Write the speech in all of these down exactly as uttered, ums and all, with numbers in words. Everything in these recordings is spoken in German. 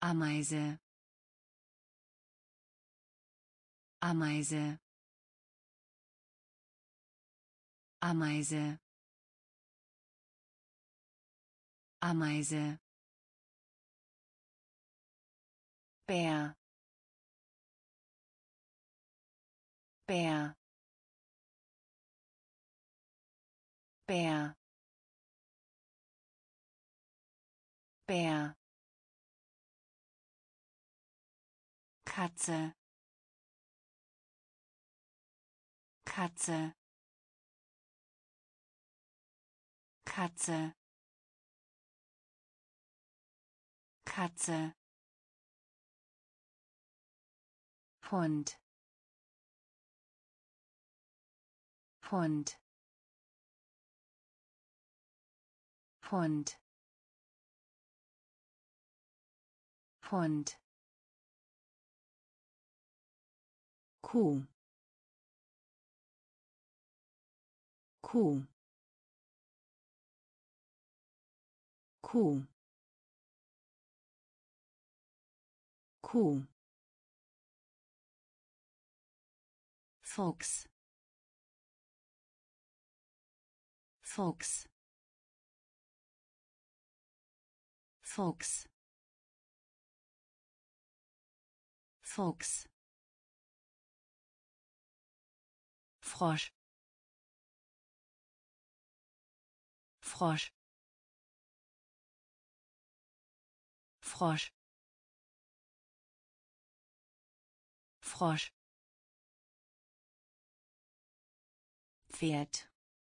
Ameise, Ameise, Ameise, Ameise, Bär, Bär, Bär, Bär, Katze, Katze, Katze, Katze, Hund, Hund, Hund, Hund, Kuh, Kuh, Kuh, Kuh, Fuchs, Fuchs, Fuchs, Fuchs, Frosch, Frosch, Frosch, Frosch, Pferd,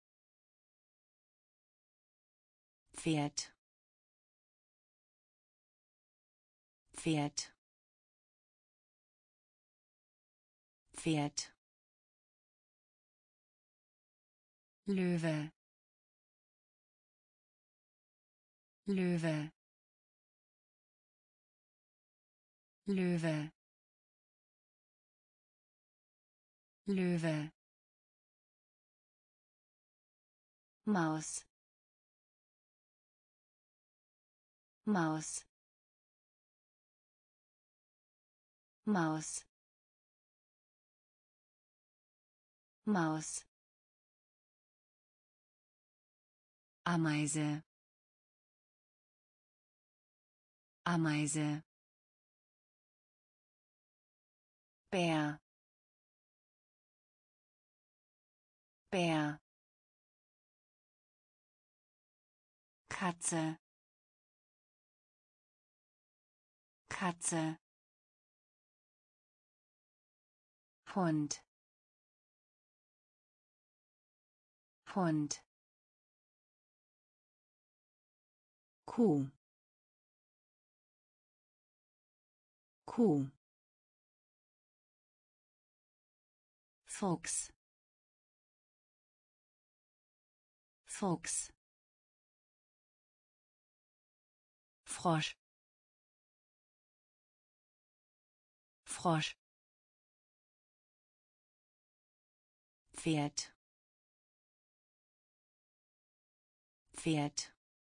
Pferd, Pferd, Pferd, Löwe, Löwe, Löwe, Löwe, Maus, Maus, Maus, Maus, Ameise, Ameise, Bär, Bär, Katze, Katze, Hund, Hund, Kuh, Kuh, Fuchs, Fuchs, Frosch, Frosch, Pferd, Pferd,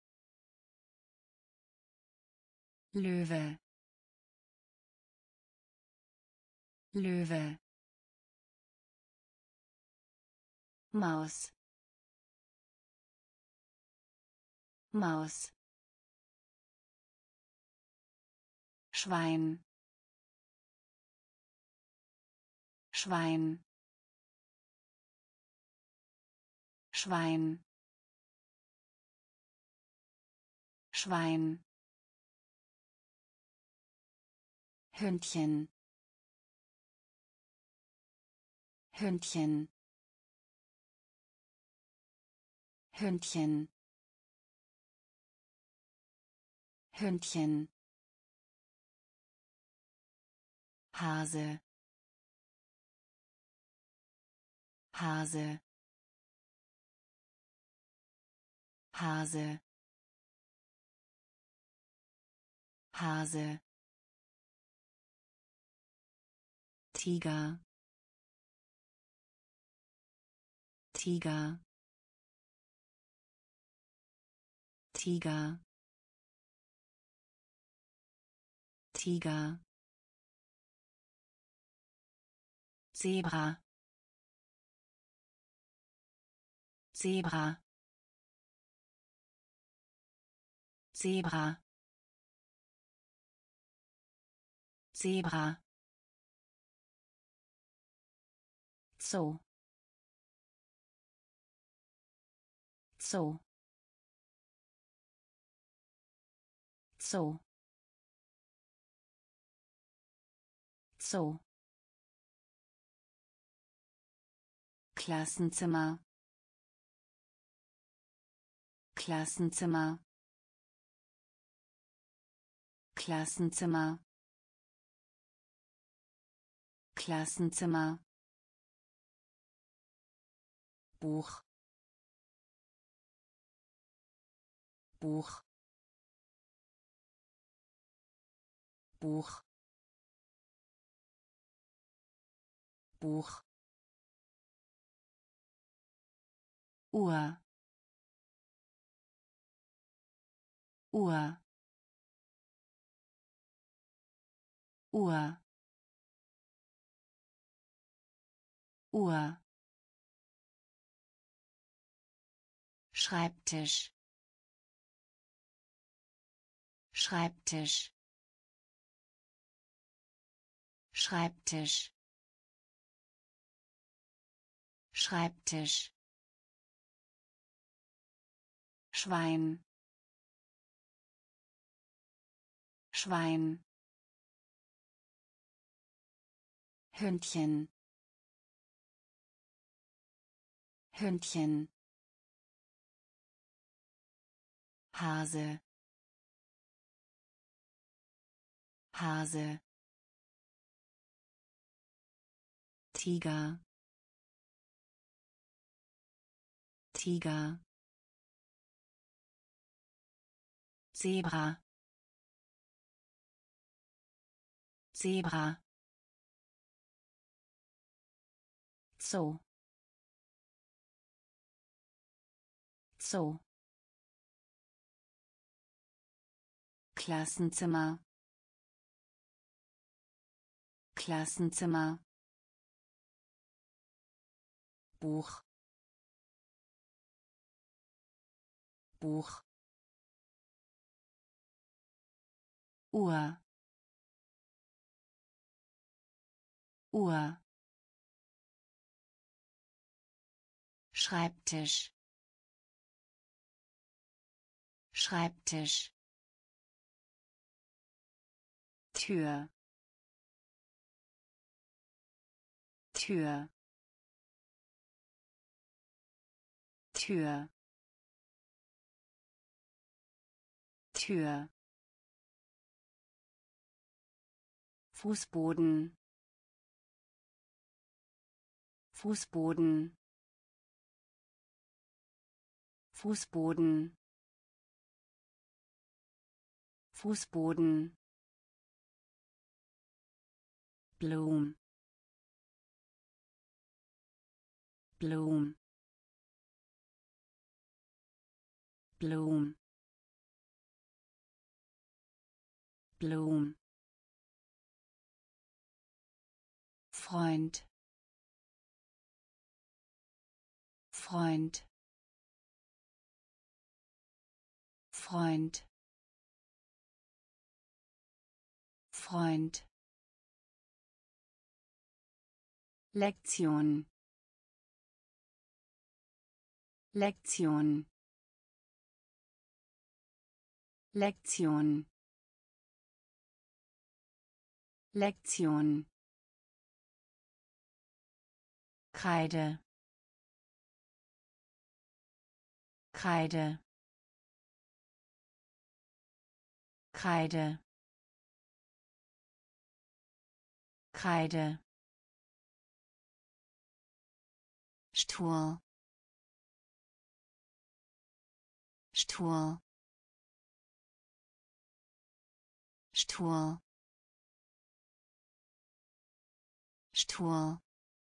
Löwe, Löwe, Maus, Maus, Schwein, Schwein, Schwein, Schwein, Hündchen, Hündchen, Hündchen, Hündchen, Hase, Hase, Hase, Hase, Tiger, Tiger, Tiger, Tiger, Zebra, Zebra, Zebra, Zebra, Zoo, Zoo, Zoo, Zoo, Klassenzimmer, Klassenzimmer, Klassenzimmer, Klassenzimmer, Buch, Buch, Buch, Buch, Uhr, Uhr, Uhr, Uhr, Schreibtisch, Schreibtisch, Schreibtisch, Schreibtisch, Schwein, Schwein, Hündchen, Hündchen, Hase, Hase, Tiger, Tiger, Zebra, Zebra, Zoo, Zoo, Klassenzimmer, Klassenzimmer, Buch, Buch, Uhr, Uhr, Schreibtisch, Schreibtisch, Tür, Tür, Tür, Tür, Fußboden, Fußboden, Fußboden, Fußboden, Blum, Blum, Blum, Blum, Freund, Freund, Freund, Freund, Lektion, Lektion, Lektion, Lektion, Kreide, Kreide, Kreide, Kreide, Stuhl, Stuhl, Stuhl, Stuhl,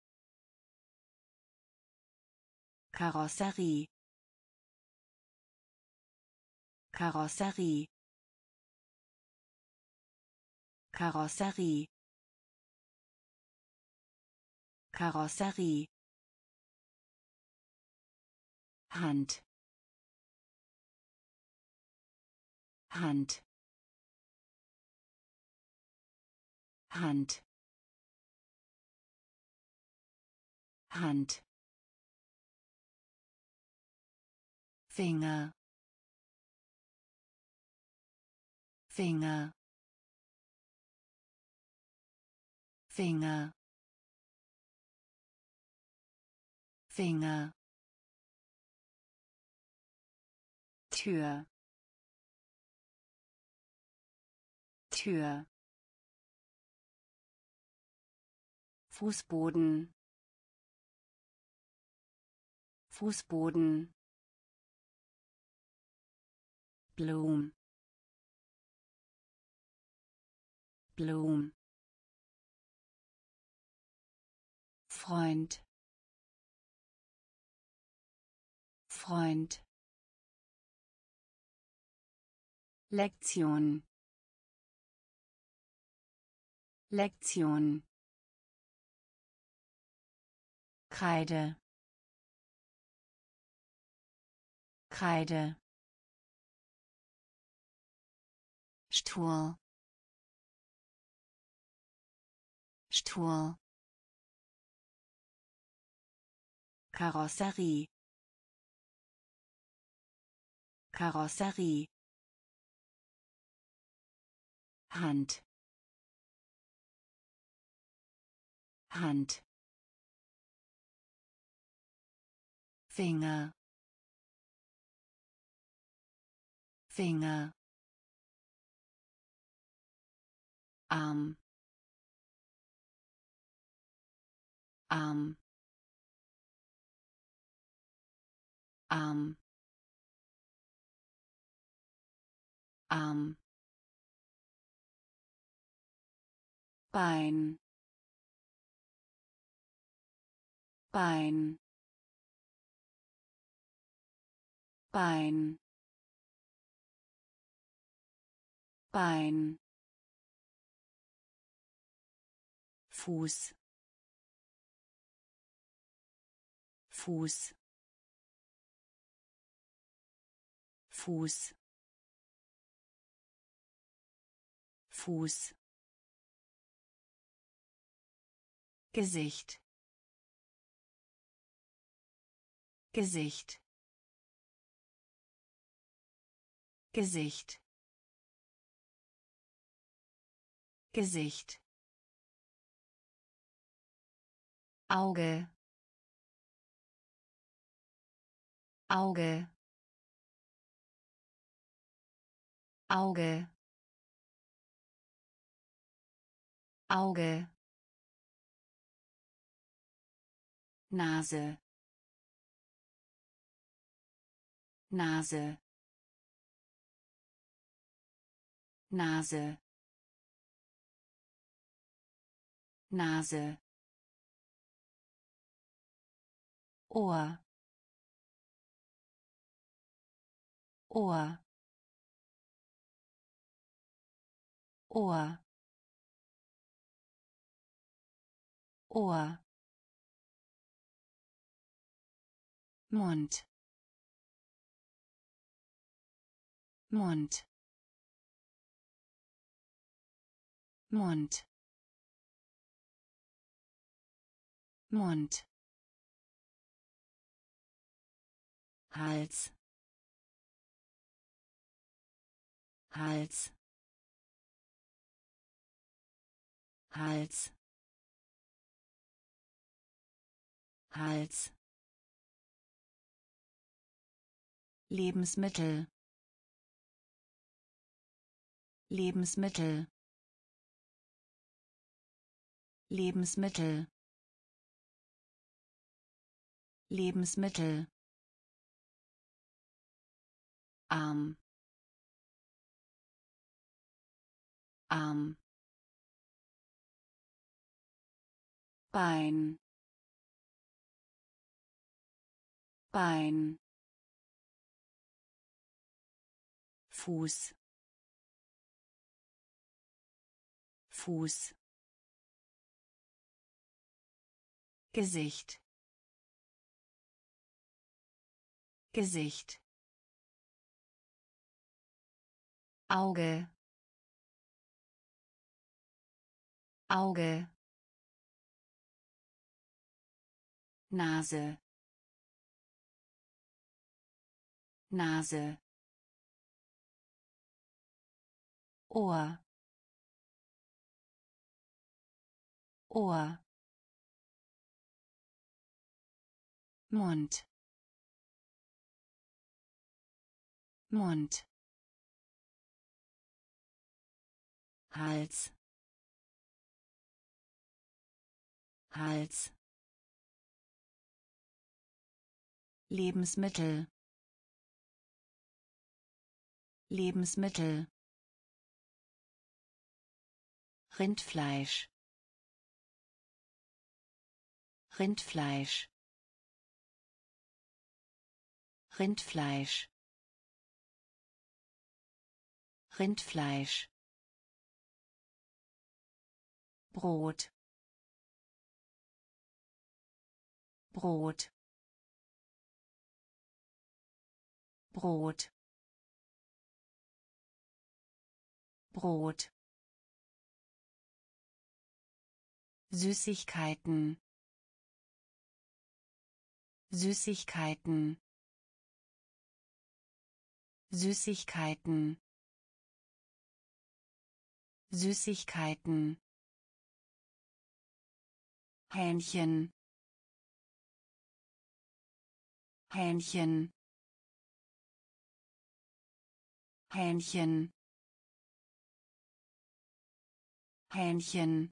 Karosserie, Karosserie, Karosserie Karosserie Hand Hand Hand Hand Finger Finger Finger Finger Tür Tür Fußboden Fußboden Blum Blum Freund Freund Lektion Lektion Kreide Kreide Stuhl Stuhl Karosserie Karosserie Hand Hand Finger Finger Arm Arm Arm Arm Bein Bein Bein Bein Fuß Fuß Fuß Fuß Gesicht Gesicht Gesicht Gesicht Auge Auge Auge Auge Nase Nase Nase Nase Ohr Ohr Ohr Ohr Mund Mund Mund Mund Hals Hals Hals Hals Lebensmittel Lebensmittel Lebensmittel Lebensmittel Arm Arm Bein Bein Fuß Fuß, Gesicht, Gesicht, Auge, Auge, Nase, Nase, Ohr, Ohr, Mund, Mund, Hals, Hals, Lebensmittel, Lebensmittel, Rindfleisch, Rindfleisch, Rindfleisch, Rindfleisch, Brot, Brot, Brot, Brot, Süßigkeiten, Süßigkeiten, Süßigkeiten, Süßigkeiten, Hähnchen, Hähnchen, Hähnchen, Hähnchen,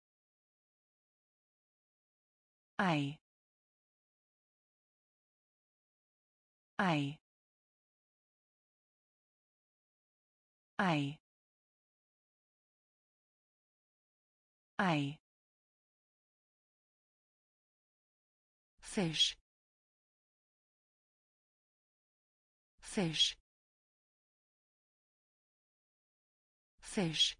Ei, Ei, Ei, Ei, Fisch, Fisch, Fisch,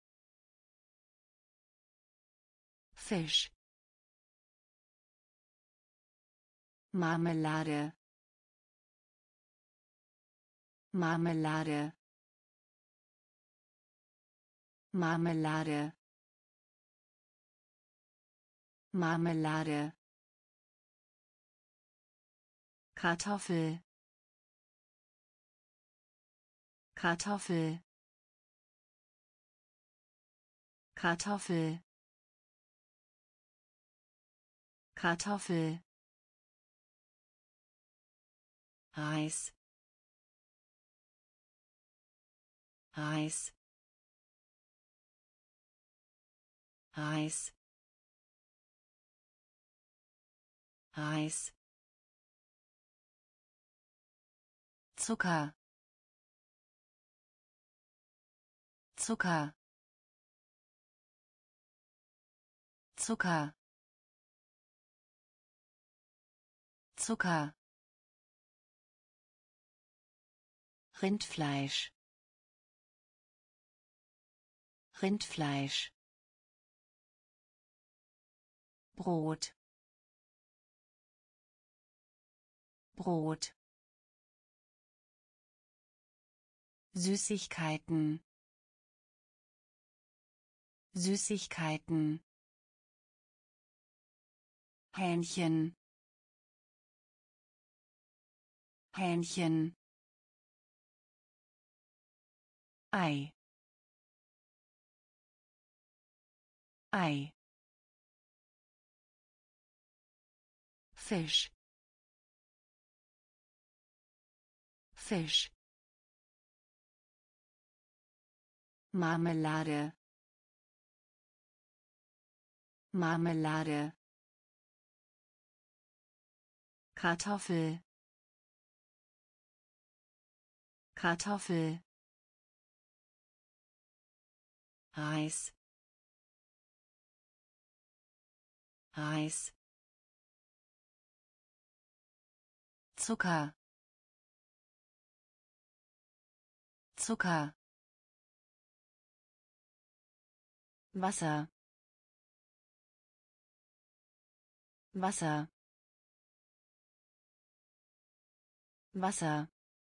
Fisch, Marmelade, Marmelade, Marmelade, Marmelade, Kartoffel, Kartoffel, Kartoffel, Kartoffel, Reis, Reis, Reis, Reis, Zucker, Zucker, Zucker, Zucker, Rindfleisch, Rindfleisch, Brot, Brot, Süßigkeiten, Süßigkeiten, Hähnchen, Hähnchen, Ei, Ei, Fisch, Fisch, Marmelade, Marmelade, Kartoffel, Kartoffel, Reis, Reis, Zucker, Zucker, Wasser, Wasser, Wasser,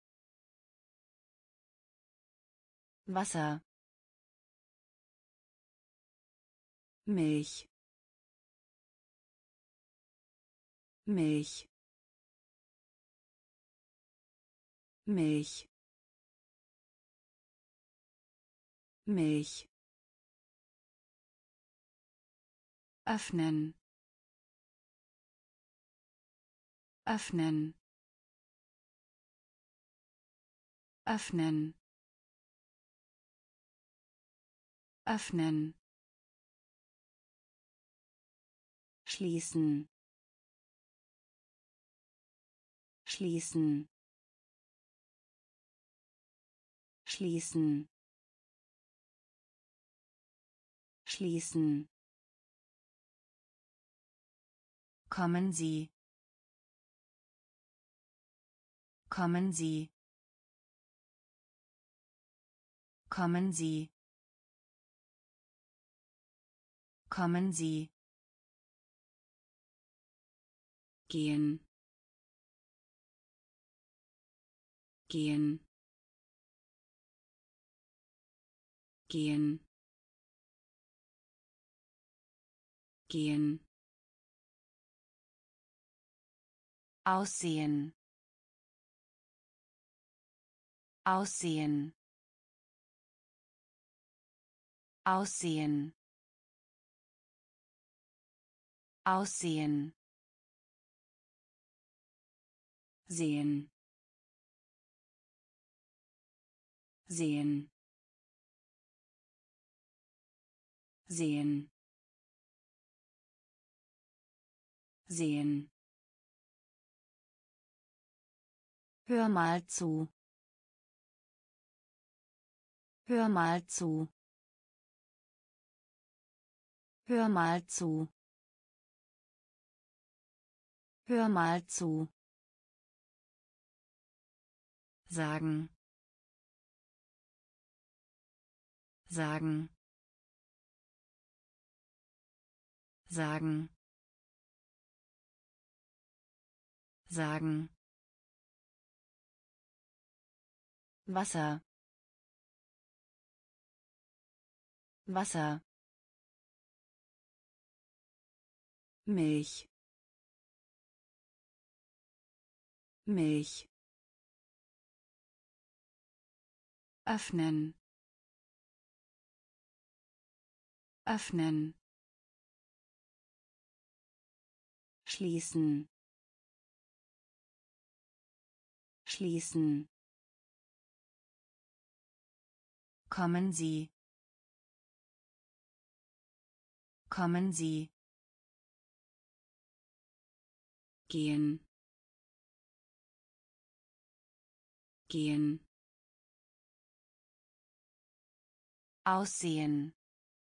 Wasser, Milch, Milch, Milch, Milch, öffnen, öffnen, öffnen, öffnen, schließen, schließen, schließen, schließen. Kommen Sie, kommen Sie, kommen Sie, kommen Sie, gehen, gehen, gehen, gehen, aussehen, aussehen, aussehen, aussehen, sehen, sehen, sehen, sehen. Hör mal zu, hör mal zu, hör mal zu, hör mal zu. Sagen, sagen, sagen, sagen. Wasser, Wasser, Milch, Milch, öffnen, öffnen, schließen, schließen. Kommen Sie, kommen Sie, gehen, gehen, aussehen,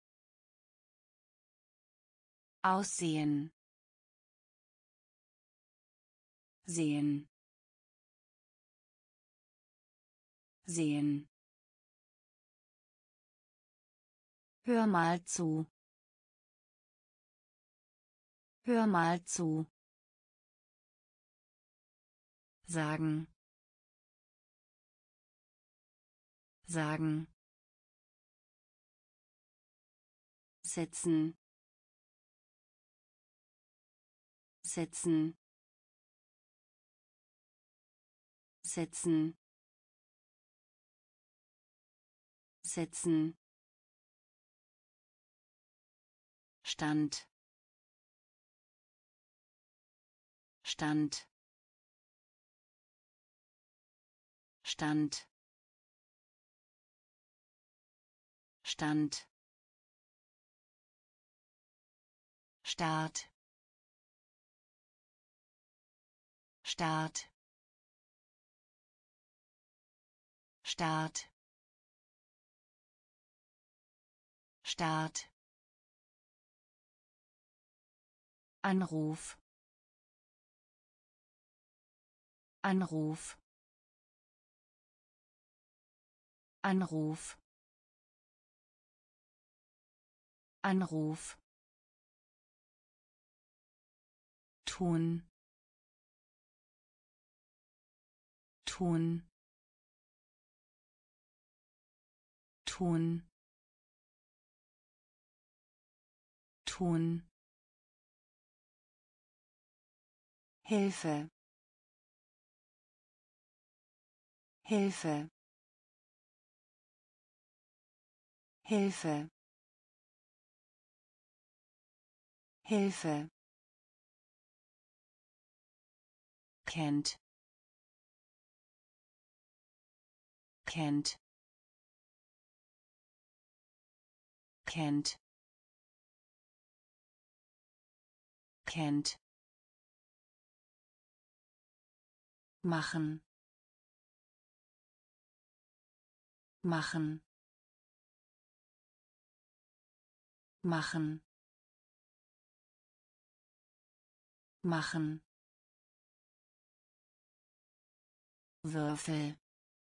aussehen, sehen, sehen. Hör mal zu, hör mal zu. Sagen, sagen. Setzen, setzen, setzen, setzen. Stand, Stand, Stand, Stand. Start, Start, Start, Start. Anruf, Anruf, Anruf. Anruf tun tun tun tun Hilfe Hilfe Hilfe Hilfe kennt kennt kennt kennt machen machen machen machen Würfel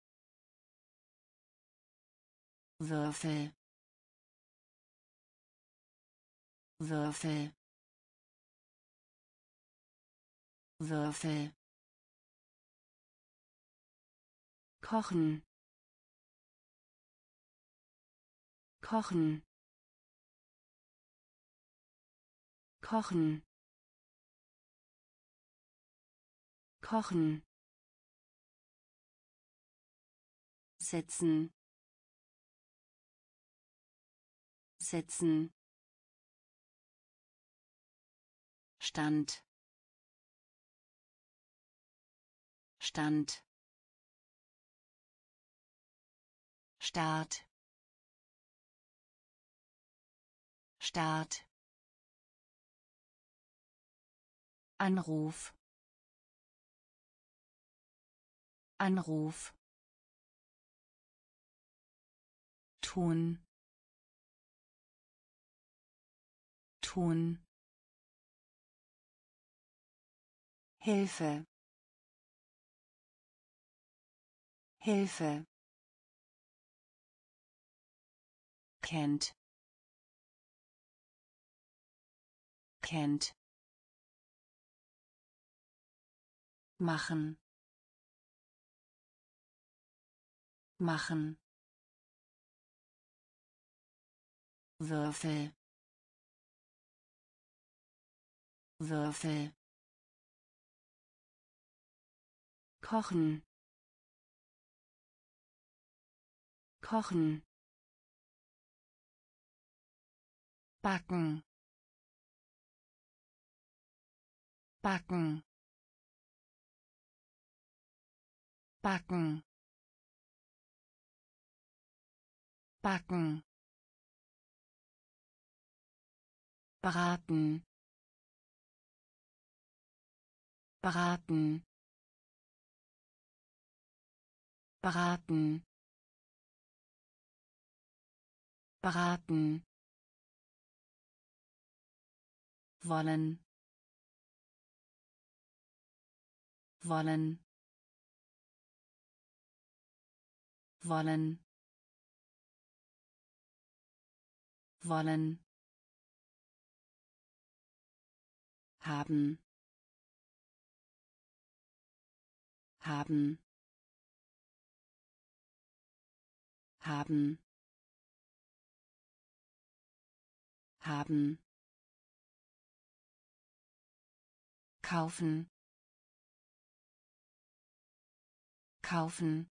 Würfel Würfel Würfel kochen kochen kochen kochen setzen setzen Stand Stand Start Start Anruf Anruf tun tun Hilfe Hilfe kennt kennt machen machen Würfel Würfel kochen kochen backen backen backen backen braten braten braten braten wollen wollen wollen wollen haben haben haben haben kaufen kaufen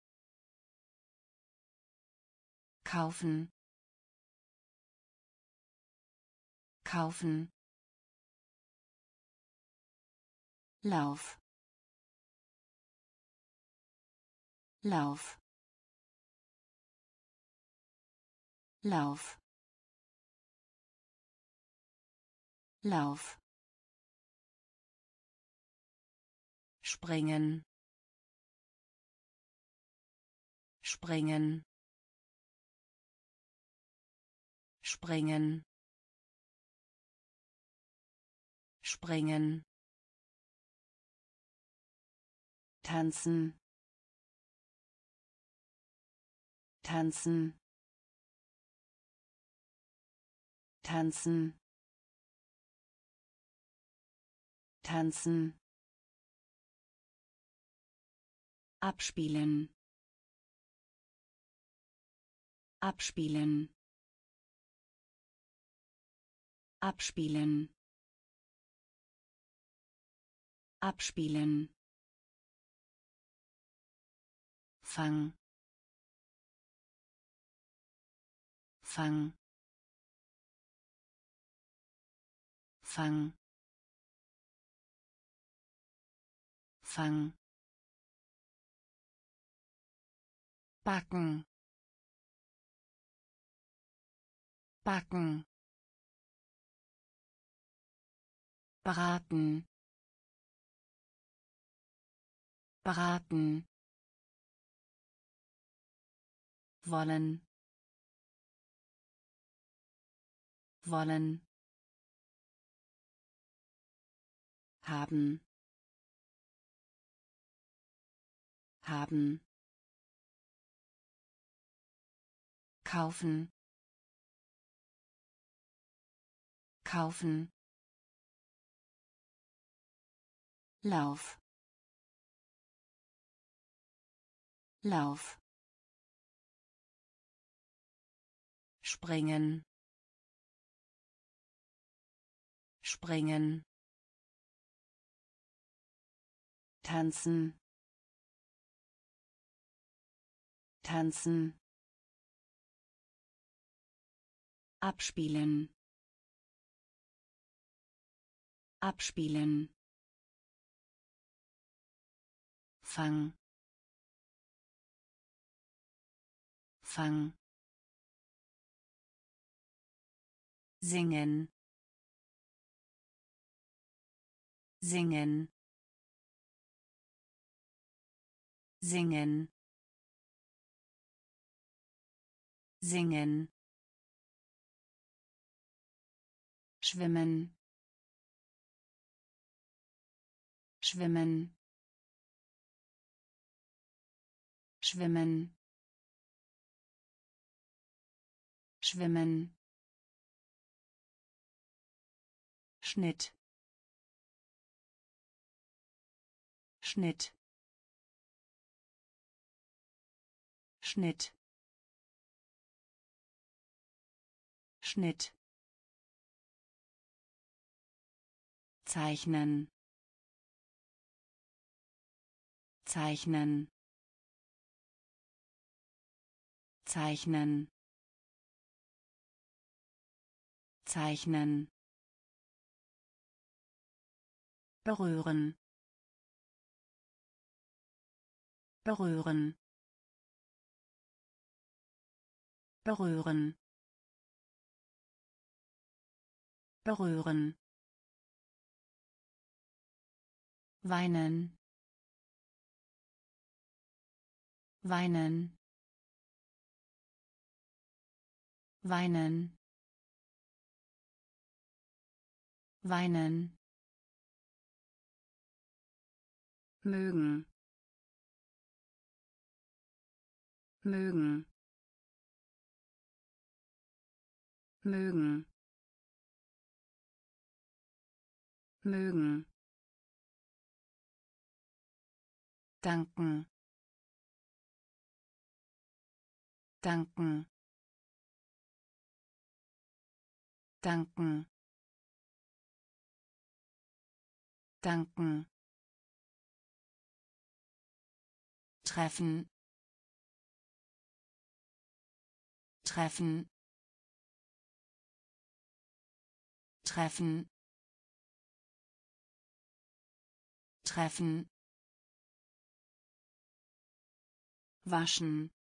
kaufen kaufen Lauf Lauf Lauf Lauf springen springen springen springen tanzen tanzen tanzen, tanzen, abspielen, abspielen, abspielen, abspielen, fang, fang, fang, fang, backen, backen, braten, braten, wollen, wollen, haben, haben, kaufen, kaufen, Lauf, Lauf, springen, springen, tanzen, tanzen, abspielen, abspielen, fang, fang, singen, singen, singen, singen, schwimmen, schwimmen, schwimmen, schwimmen, Schnitt, Schnitt, Schnitt, Schnitt, zeichnen, zeichnen, zeichnen, zeichnen, berühren, berühren, berühren, berühren, weinen, weinen, weinen, weinen, mögen, mögen, mögen, mögen, danken, danken, danken, danken, treffen, treffen, treffen, treffen, waschen,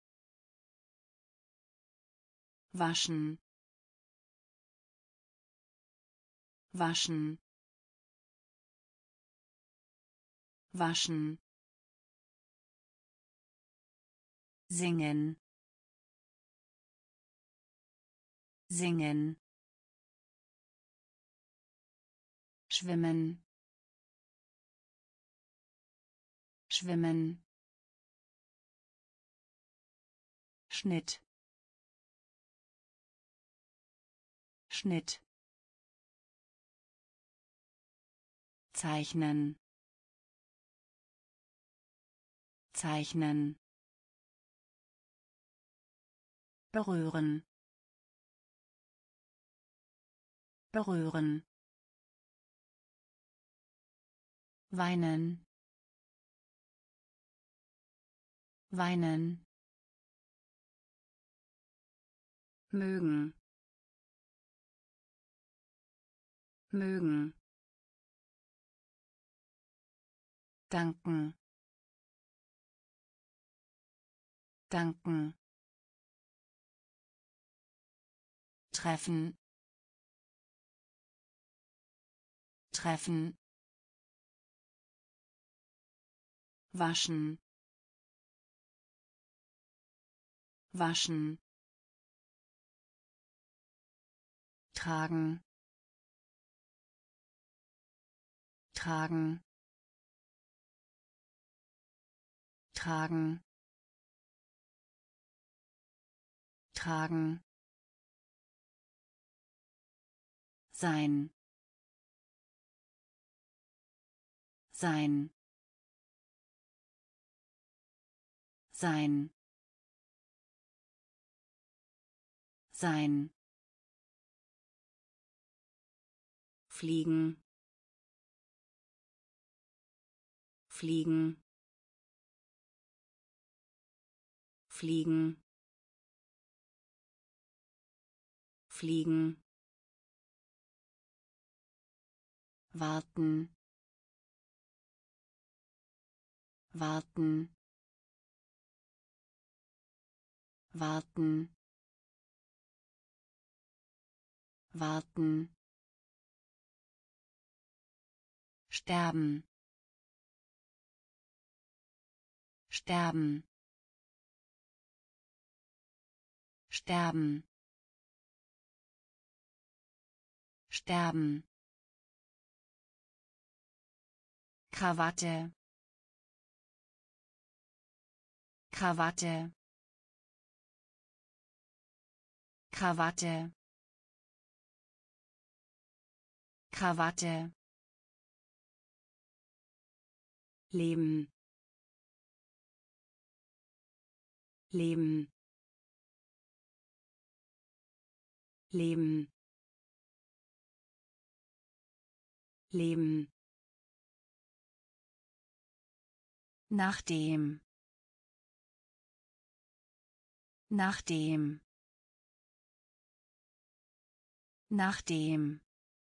waschen, waschen, waschen, singen, singen, schwimmen, schwimmen, Schnitt, Schnitt zeichnen zeichnen berühren berühren weinen weinen mögen mögen danken danken treffen treffen waschen waschen tragen tragen tragen tragen sein sein sein sein fliegen fliegen fliegen fliegen warten warten warten warten sterben sterben sterben sterben Krawatte Krawatte Krawatte Krawatte leben leben leben leben nachdem nachdem nachdem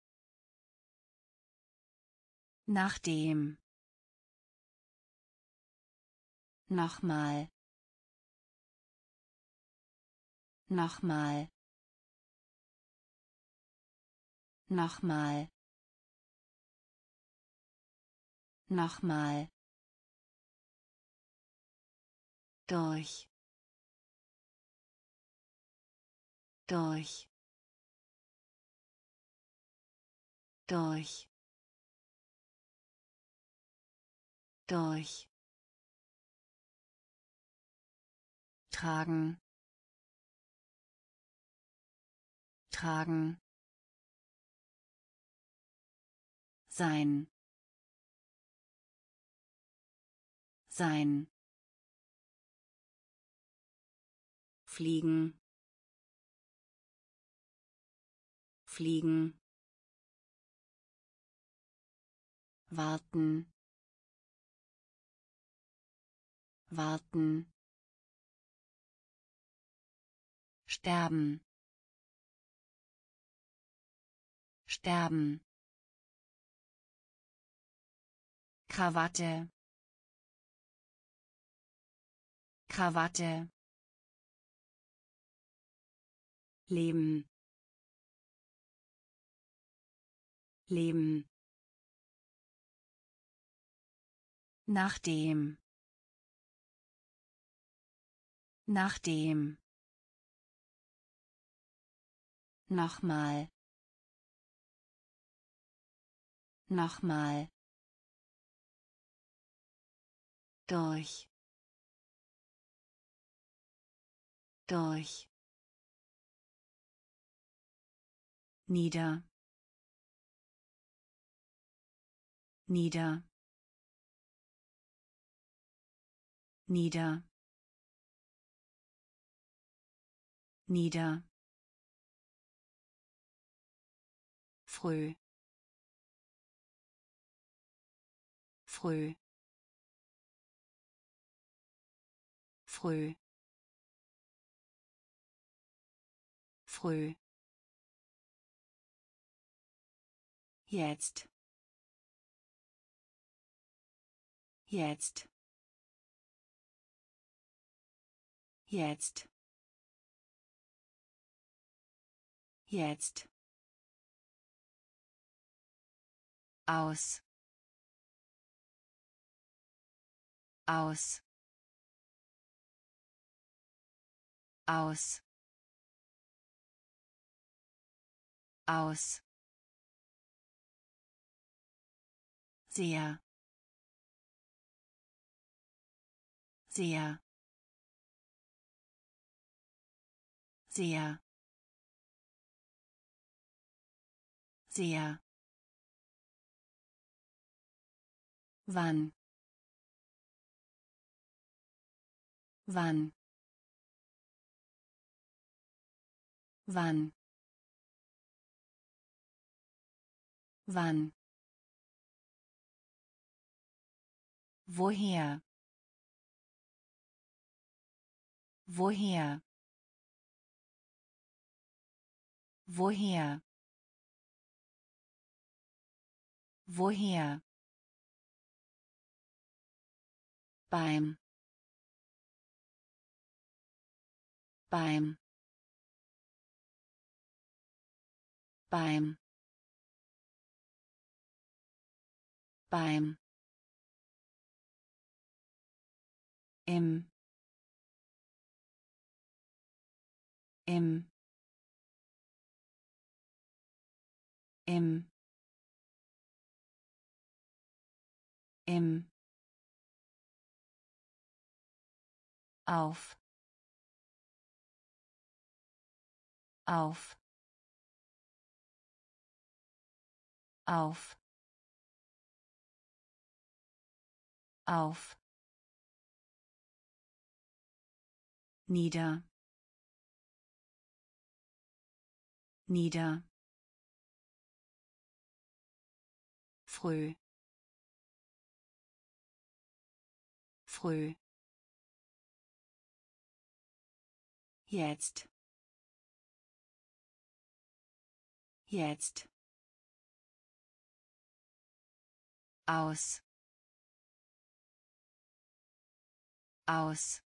nachdem nochmal nochmal nochmal nochmal durch durch durch durch tragen tragen sein sein fliegen fliegen warten warten sterben sterben Krawatte Krawatte leben leben nachdem nachdem nochmal nochmal durch durch nieder, nieder, nieder, nieder, früh, früh, früh, früh, jetzt, jetzt, jetzt, jetzt, aus, aus, aus, aus, sehr, sehr, sehr, sehr, wann, wann, wann, wann, woher, woher, woher, woher, beim, beim, beim, beim, im, im, im, im, auf, auf, auf, auf, nieder, nieder, früh, früh, jetzt, jetzt, aus, aus,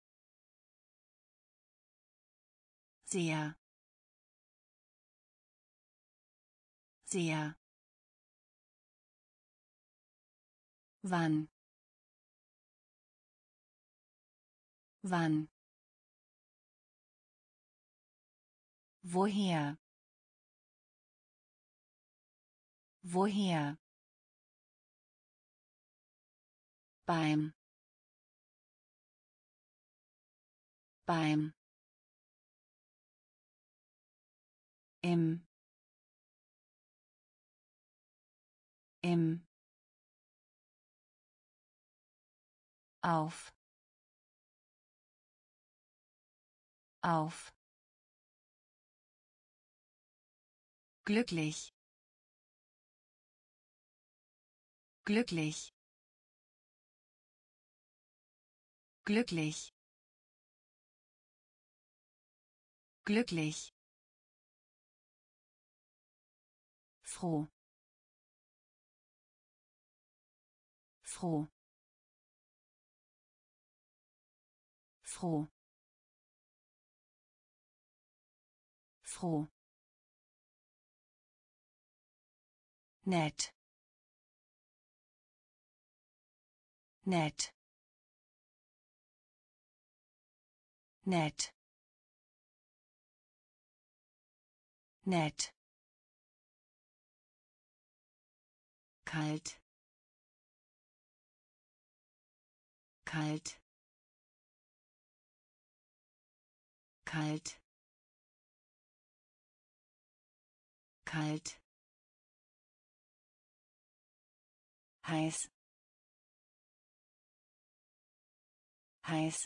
sehr, sehr, wann, wann, woher, woher, beim, beim, im, im, auf, auf, glücklich, glücklich, glücklich, glücklich, froh, froh, froh, froh, nett, nett, nett, nett, kalt, kalt, kalt, kalt, heiß, heiß,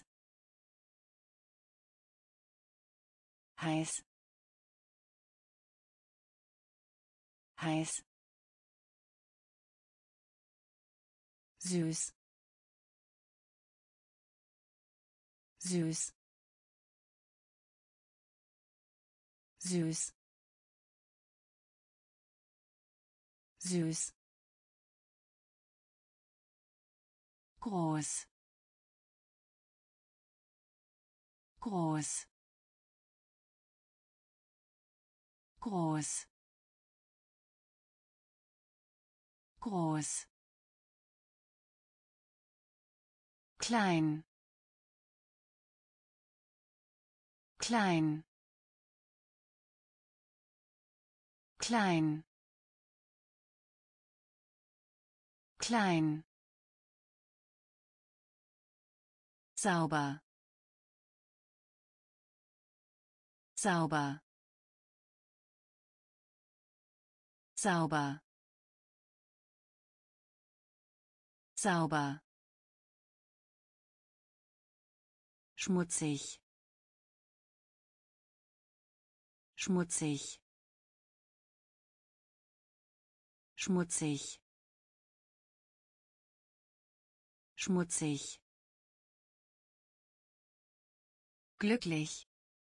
heiß, heiß, süß, süß, süß, süß, groß, groß, groß, groß, klein, klein, klein, klein, sauber, sauber, sauber, sauber, schmutzig, schmutzig, schmutzig, schmutzig, glücklich,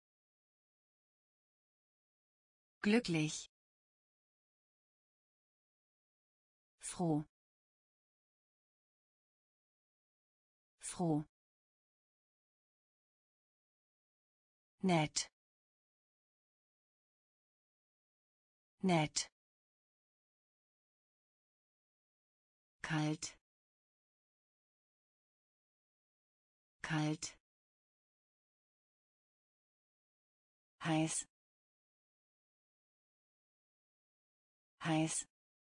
glücklich, froh, froh, nett, nett, kalt, kalt, heiß, heiß,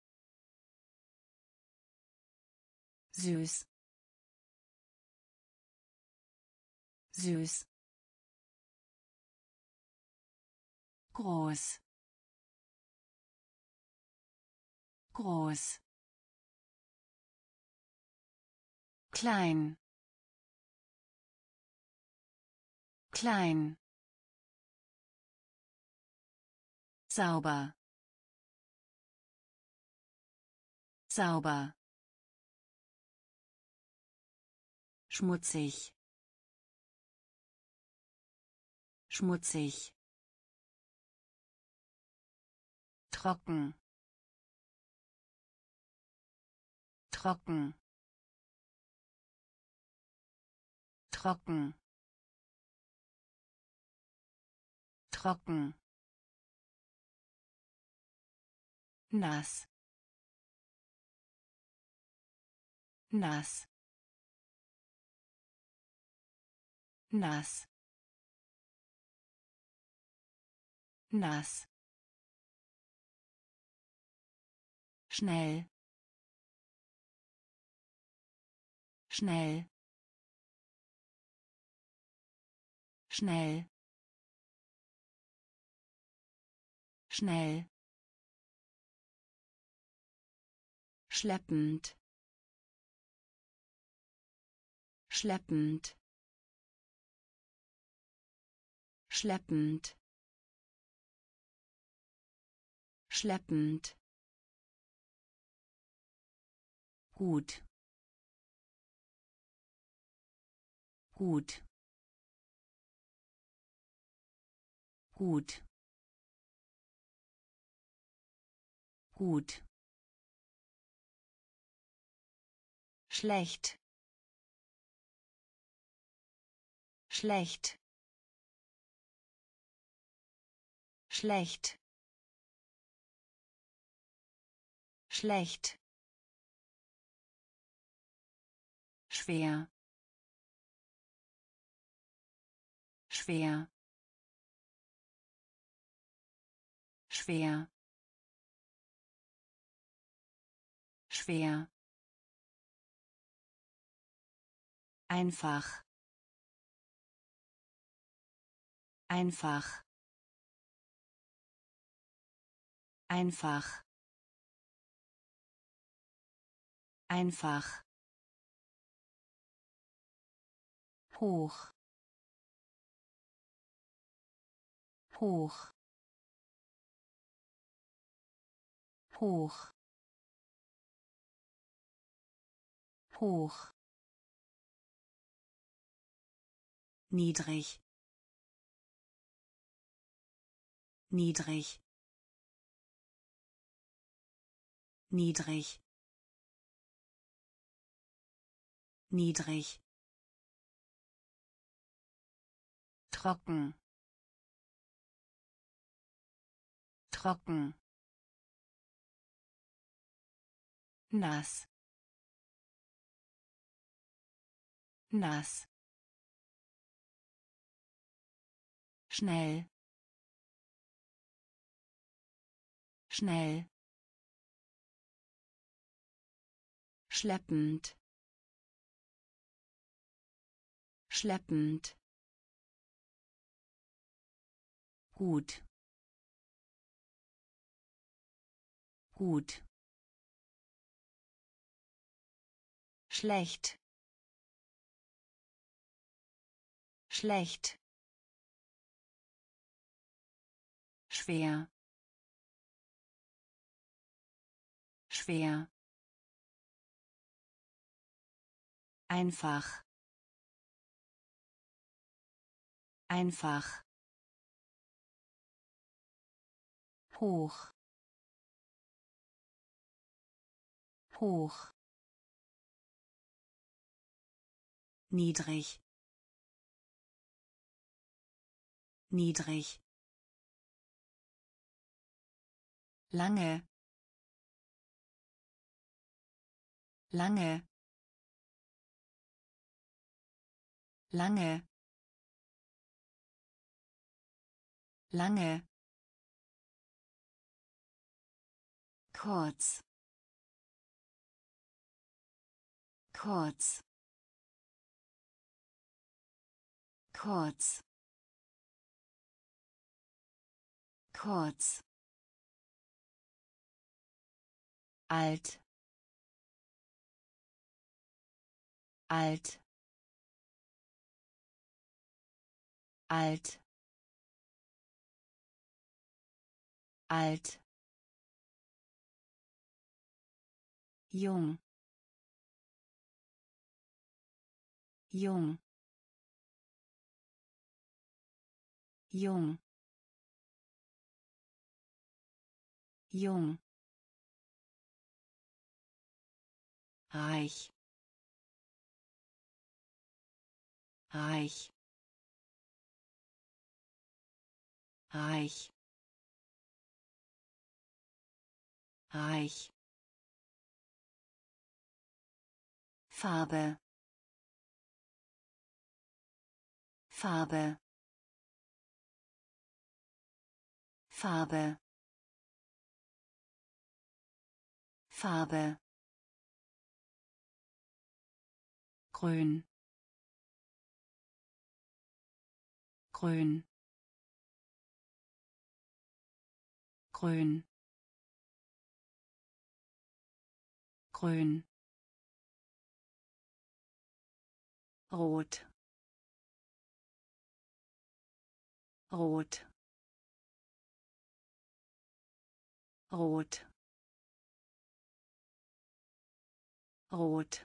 süß, süß, groß, groß, klein, klein, sauber, sauber, schmutzig, schmutzig, trocken, trocken, trocken, trocken, nass, nass, nass, nass, schnell, schnell, schnell, schnell, schleppend, schleppend, schleppend, schleppend, gut, gut, gut, gut, schlecht, schlecht, schlecht, schlecht, schwer, schwer, schwer, schwer, einfach, einfach, Einfach. Einfach. Hoch. Hoch. Hoch. Hoch. Niedrig. Niedrig. Niedrig. Niedrig. Trocken. Trocken. Nass. Nass. Schnell. Schnell. Schleppend. Schleppend. Gut. Gut. Schlecht. Schlecht. Schwer. Schwer. Einfach. Einfach. Hoch. Hoch. Niedrig. Niedrig. Lange. Lange. Lange. Lange. Kurz. Kurz. Kurz. Kurz. Alt. Alt. Alt. Alt. Jung. Jung. Jung. Jung. Reich. Reich. Reich. Reich. Farbe. Farbe. Farbe. Farbe. Grün. Grün. Grün. Grün. Rot. Rot. Rot. Rot.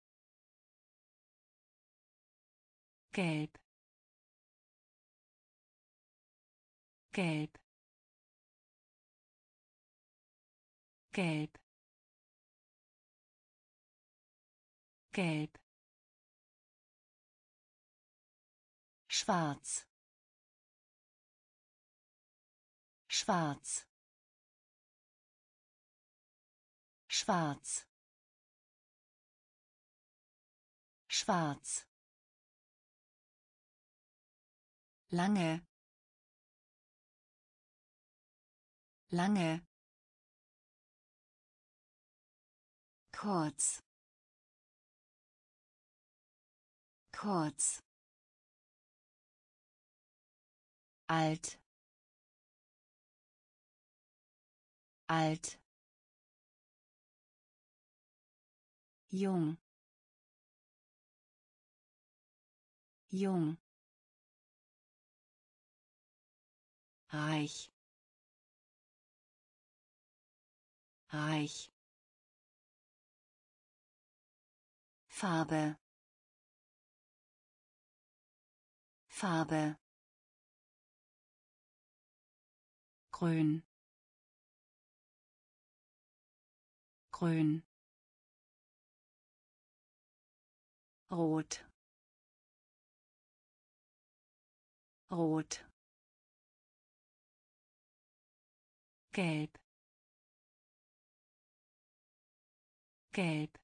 Gelb. Gelb. Gelb. Gelb. Schwarz. Schwarz. Schwarz. Schwarz. Lange. Lange. Kurz. Kurz. Alt. alt, jung, jung, reich, reich, Farbe, Farbe, grün, grün, rot, rot, gelb, gelb,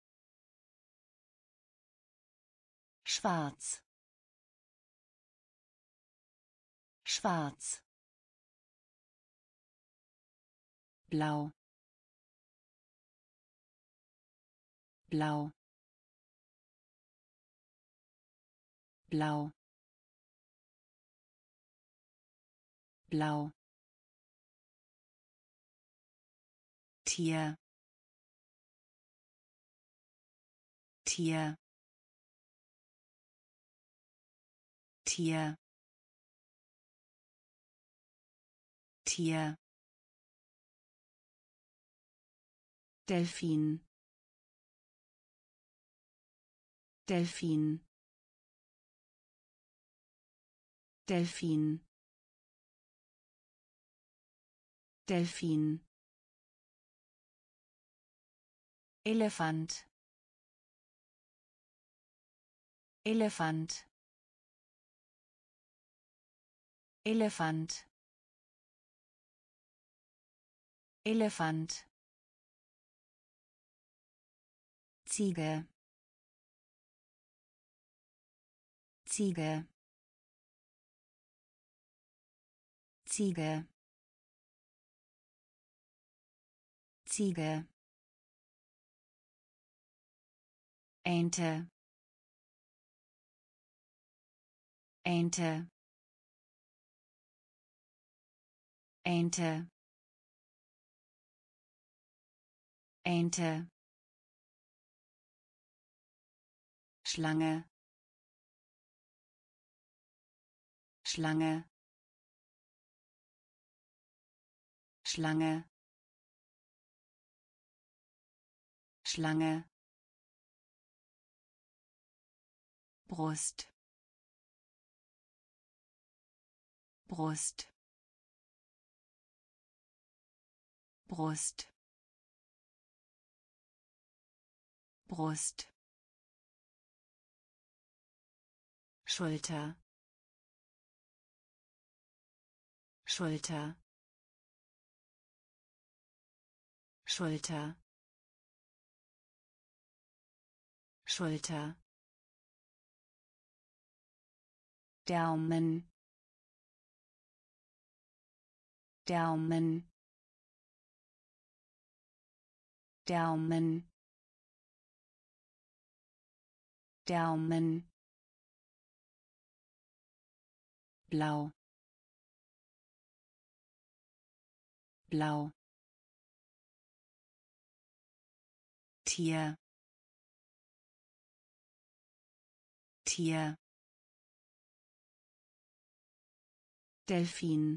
schwarz, schwarz, blau, blau, blau, blau, Tier, Tier, Tier, Tier, Delfin, Delfin, Delfin, Delfin, Elefant, Elefant, Elefant, Elefant, Ziege, Ziege, Ziege, Ziege, Ente, Ente, Ente, Ente, Schlange, Schlange, Schlange, Schlange, Brust, Brust, Brust, Brust, Schulter, Schulter, Schulter, Schulter, Daumen, Daumen, Daumen, Daumen, blau, blau, Tier, Tier, Delfin,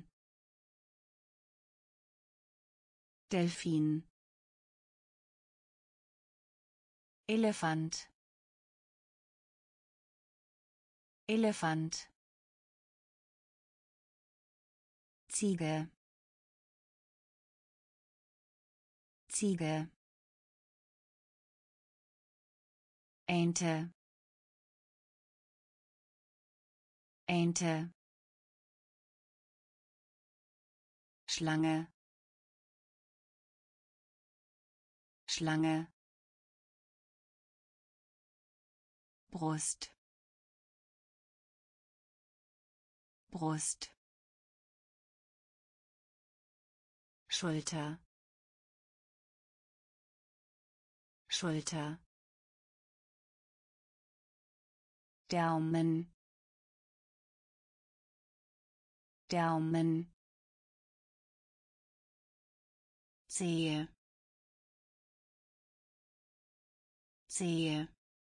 Delfin, Elefant, Elefant, Ziege, Ziege, Ente, Ente, Schlange, Schlange, Brust, Brust, Schulter, Schulter, Daumen, Daumen, Zehe, Zehe,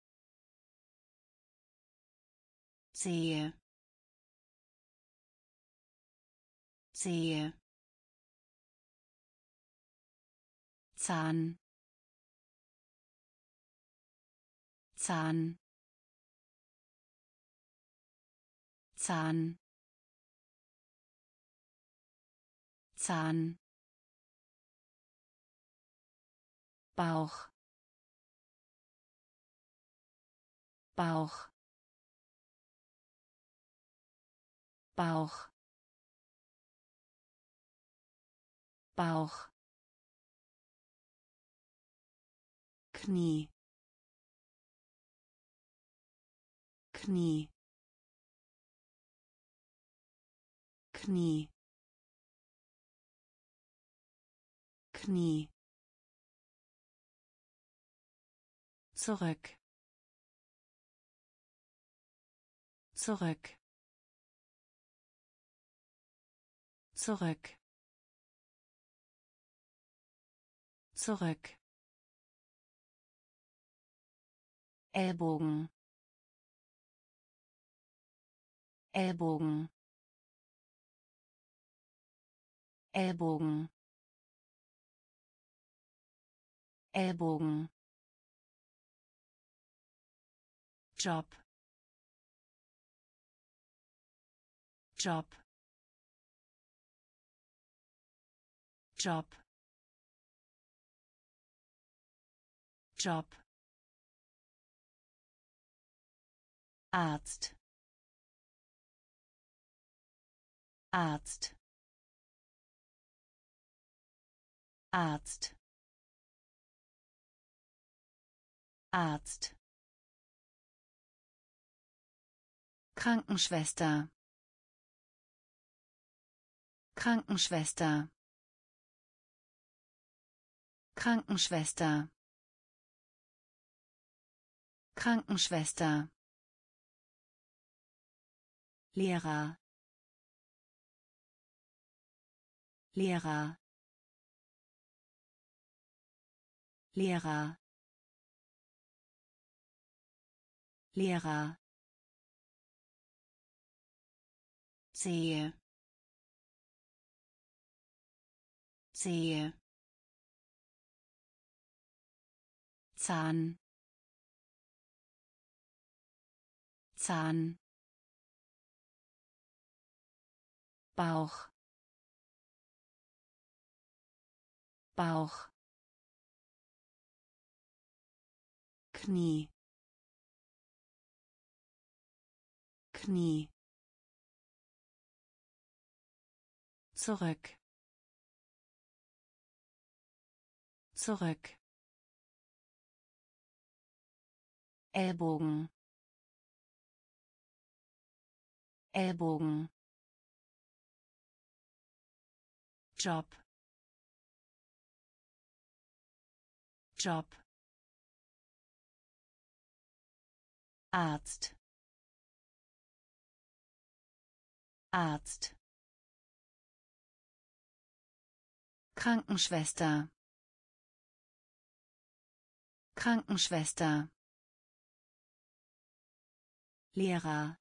Zehe, Zehe, Zahn, Zahn, Zahn, Zahn, Bauch, Bauch, Bauch, Bauch, Knie, Knie, Knie, Knie, zurück, zurück, zurück, zurück, Ellbogen, Ellbogen, Ellbogen, Ellbogen, Job, Job, Job, Job, Arzt, Arzt, Arzt, Arzt, Krankenschwester, Krankenschwester, Krankenschwester, Krankenschwester, Lehrer, Lehrer, Lehrer, Lehrer, Zehe, Zehe, Zahn, Zahn, Bauch, Bauch, Knie, Knie, zurück, zurück, Ellbogen, Ellbogen, Job, Job, Arzt, Arzt, Krankenschwester, Krankenschwester, Lehrer,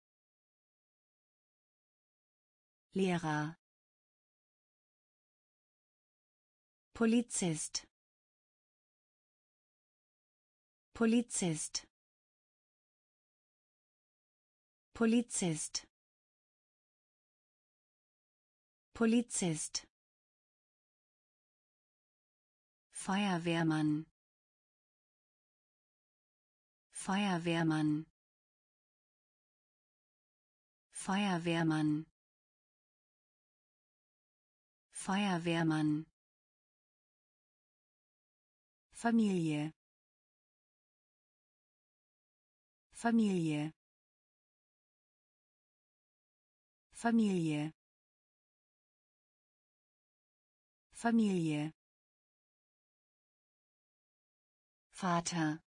Lehrer, Polizist, Polizist, Polizist, Polizist, Feuerwehrmann, Feuerwehrmann, Feuerwehrmann, Feuerwehrmann, Familie, Familie, Familie, Familie, Vater,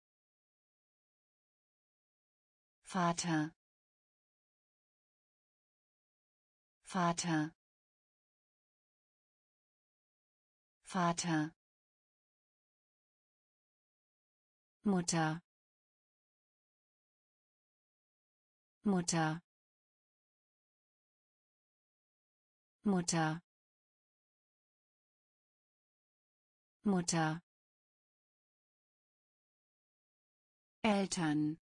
Vater, Vater, Vater, Mutter, Mutter, Mutter, Mutter, Eltern,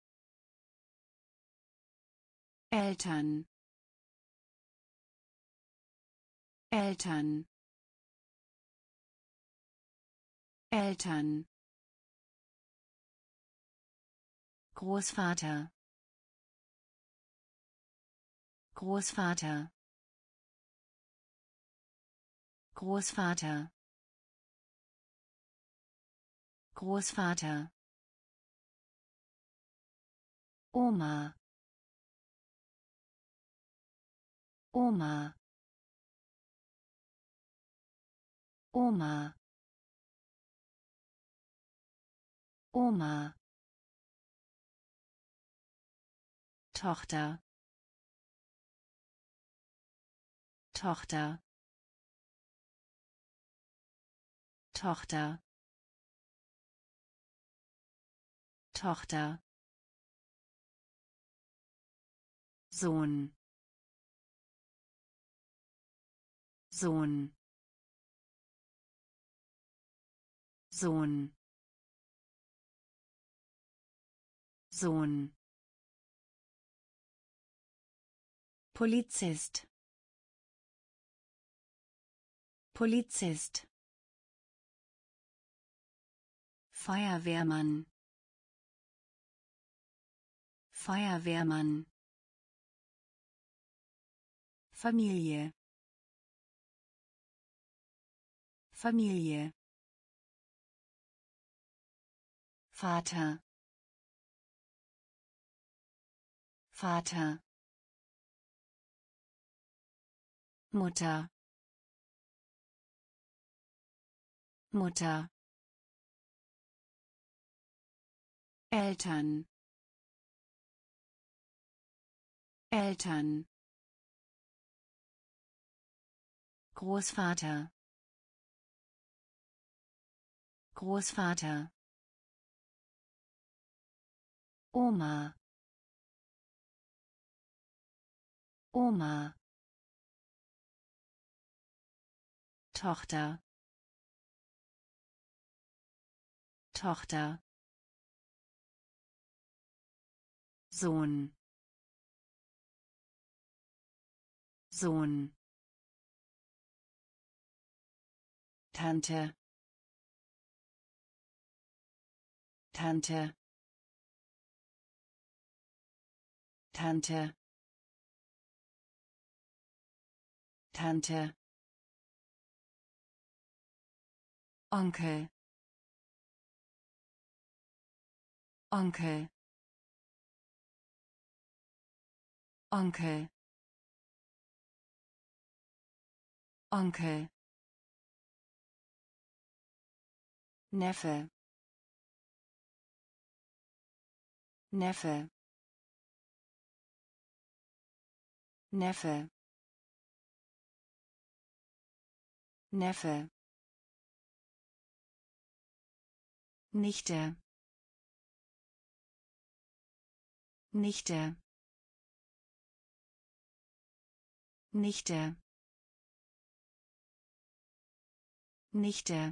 Eltern, Eltern, Eltern, Großvater, Großvater, Großvater, Großvater, Oma, Oma, Oma, Oma, Tochter, Tochter, Tochter, Tochter, Sohn, Sohn, Sohn, Sohn, Polizist, Polizist, Feuerwehrmann, Feuerwehrmann, Familie, Familie, Vater, Vater, Mutter, Mutter, Eltern, Eltern, Großvater, Großvater, Oma, Oma, Tochter, Tochter, Sohn, Sohn, Tante, Tante, Tante, Tante, Onkel, Onkel, Onkel, Onkel, Neffe, Neffe, Neffe, Neffe, Nichte, Nichte, Nichte, Nichte,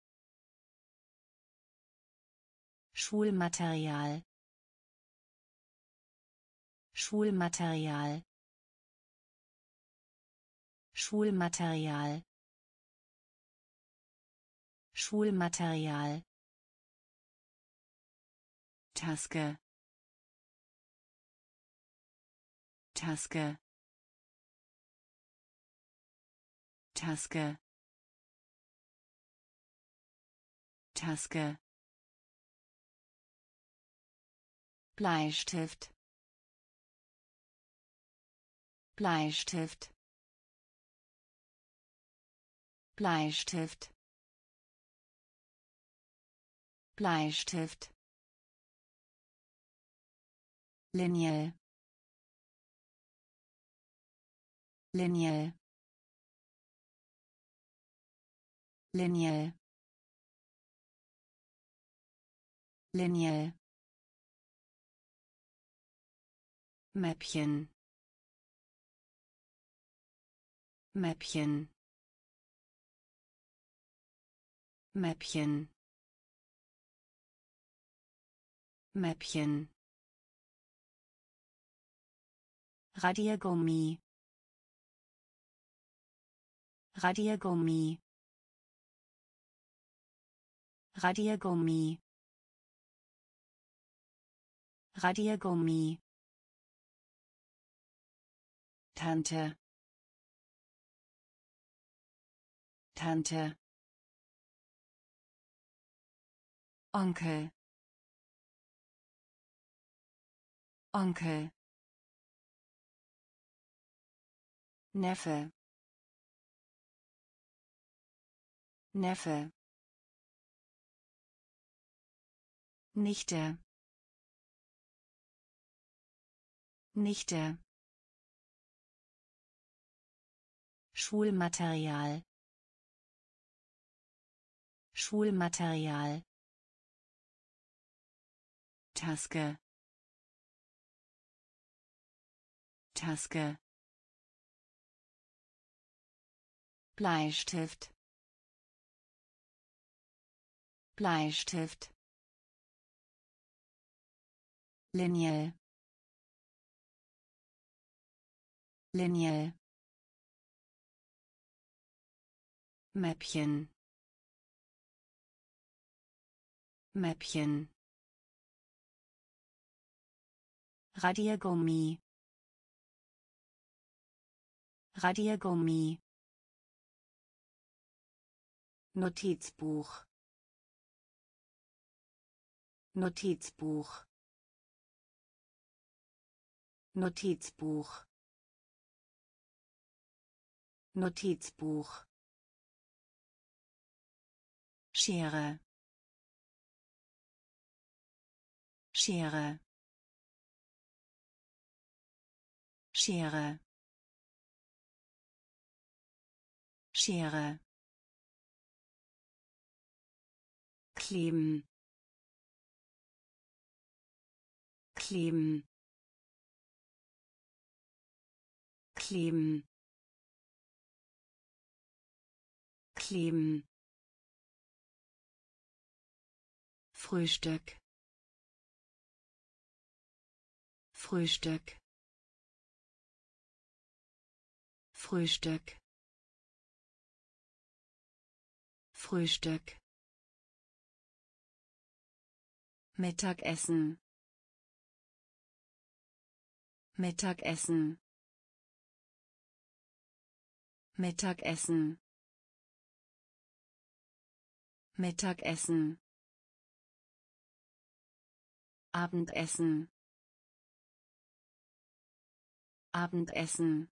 Schulmaterial, Schulmaterial, Schulmaterial, Schulmaterial, Taske, Taske, Taske, Taske, Bleistift, Bleistift, Bleistift, Bleistift, Linie, Linie, Linie. Linie. Mäppchen. Mäppchen. Mäppchen. Mäppchen. Radiergummi. Radiergummi. Radiergummi. Radiergummi. Tante. Tante. Onkel. Onkel. Neffe. Neffe. Nichte. Nichte. Schulmaterial. Schulmaterial. Taske. Taske. Bleistift. Bleistift. Linie. Linie. Mäppchen. Mäppchen. Radiergummi. Radiergummi. Notizbuch. Notizbuch. Notizbuch. Notizbuch. Schere. Schere. Schere. Schere. Kleben. Kleben. Kleben. Kleben. Frühstück. Frühstück. Frühstück. Frühstück. Mittagessen. Mittagessen. Mittagessen. Mittagessen. Abendessen. Abendessen.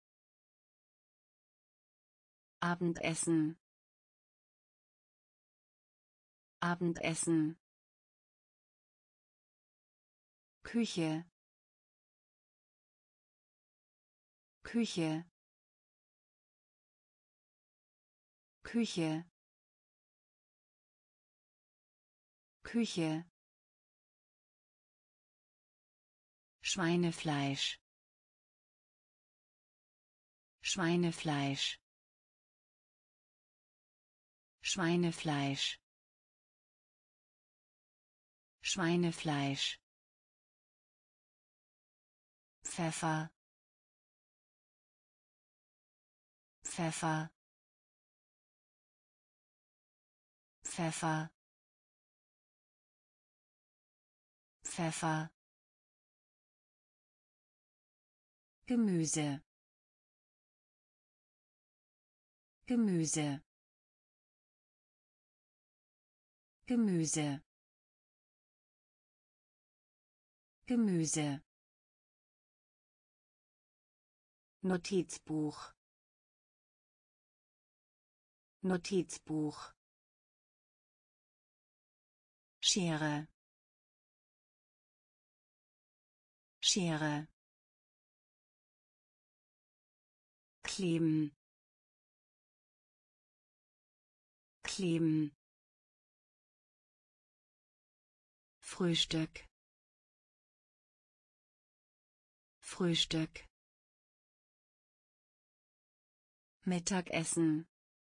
Abendessen. Abendessen. Küche. Küche. Küche. Küche. Schweinefleisch. Schweinefleisch. Schweinefleisch. Schweinefleisch. Pfeffer. Pfeffer. Pfeffer. Pfeffer. Gemüse. Gemüse. Gemüse. Gemüse. Notizbuch. Notizbuch. Schere. Schere. Kleben. kleben Frühstück Frühstück Mittagessen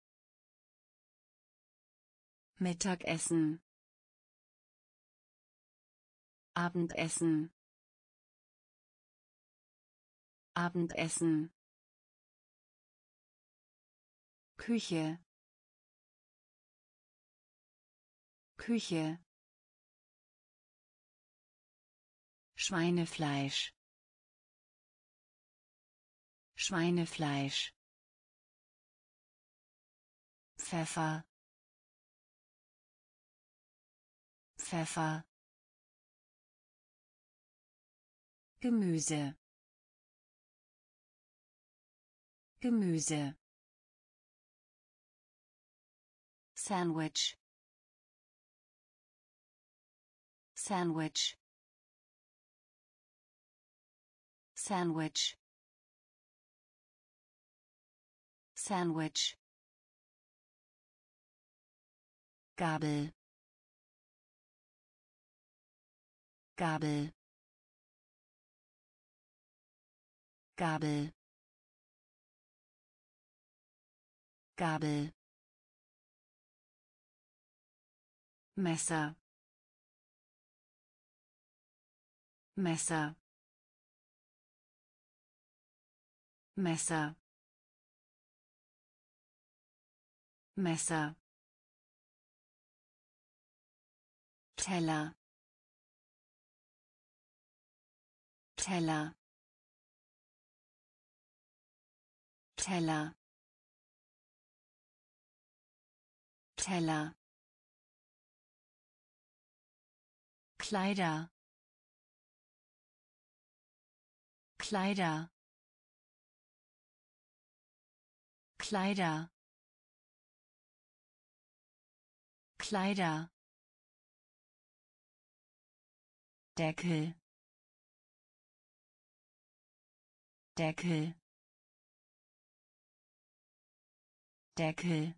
Mittagessen Abendessen Abendessen Küche Küche Schweinefleisch Schweinefleisch Pfeffer Pfeffer Gemüse Gemüse Sandwich Sandwich Sandwich Sandwich Gabel Gabel Gabel Gabel Messer Messer Messer Messer Teller Teller Teller Teller Kleider Kleider Kleider Kleider Deckel Deckel Deckel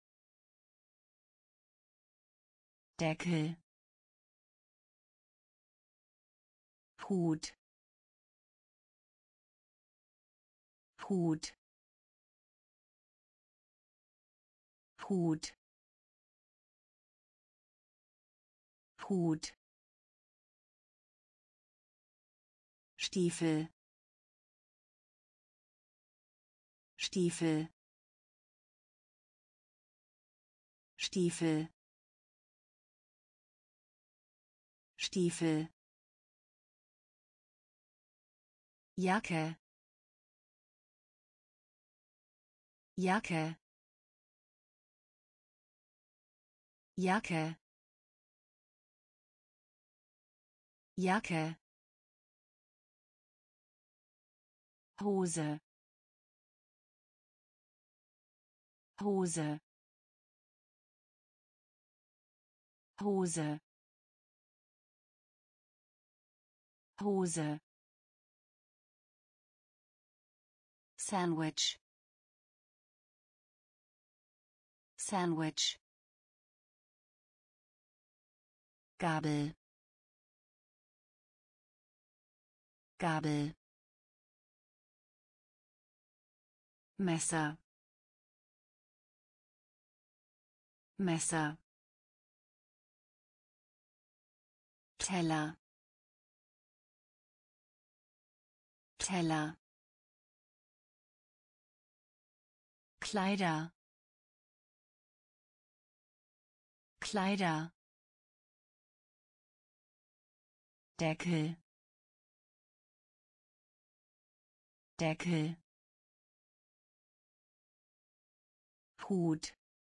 Deckel Hut Hut Hut Hut Stiefel Stiefel Stiefel Stiefel Jacke Jacke Jacke Jacke Hose Hose Hose Hose Sandwich Sandwich Gabel Gabel Messer Messer Teller Teller Kleider Kleider Deckel Deckel Hut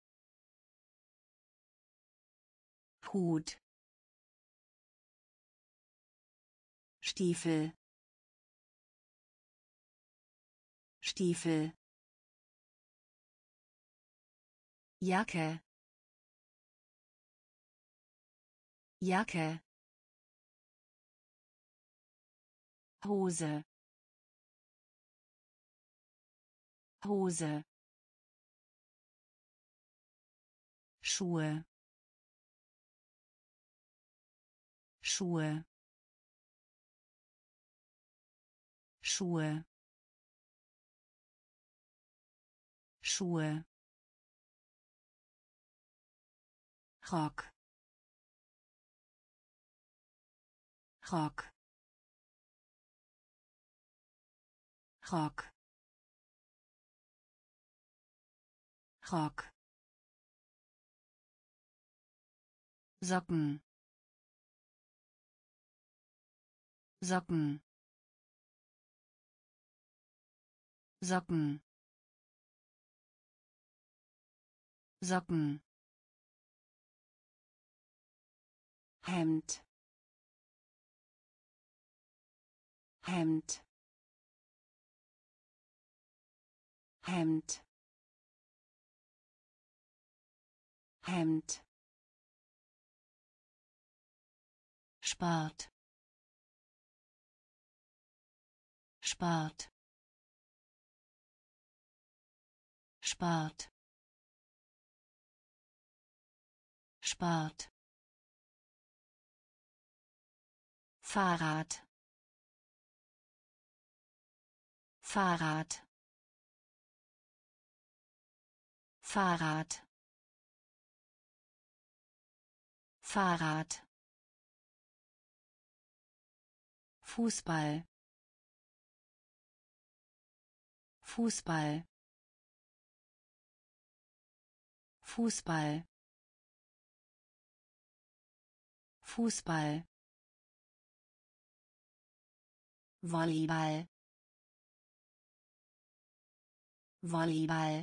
Hut Stiefel Stiefel Jacke Jacke Hose Hose Schuhe Schuhe Schuhe Schuhe Rock Rock Rock Rock Socken Socken Socken Socken Hemd Hemd Hemd Hemd Spart Spart Spart Spart Fahrrad Fahrrad Fahrrad Fahrrad Fußball Fußball Fußball Fußball Volleyball Volleyball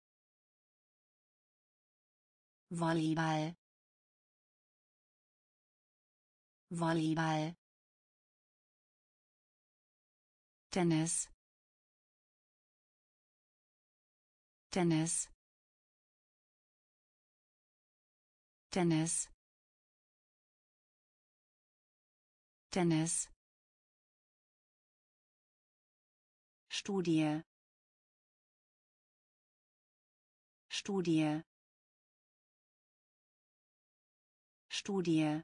Volleyball Volleyball Tennis Tennis Tennis Tennis Studie Studie Studie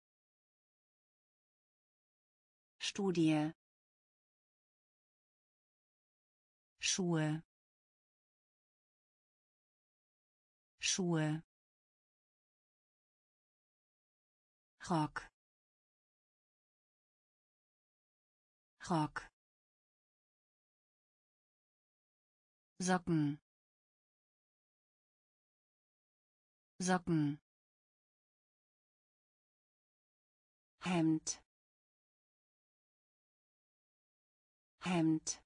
Studie Schuhe Schuhe Rock Rock Socken Socken Hemd Hemd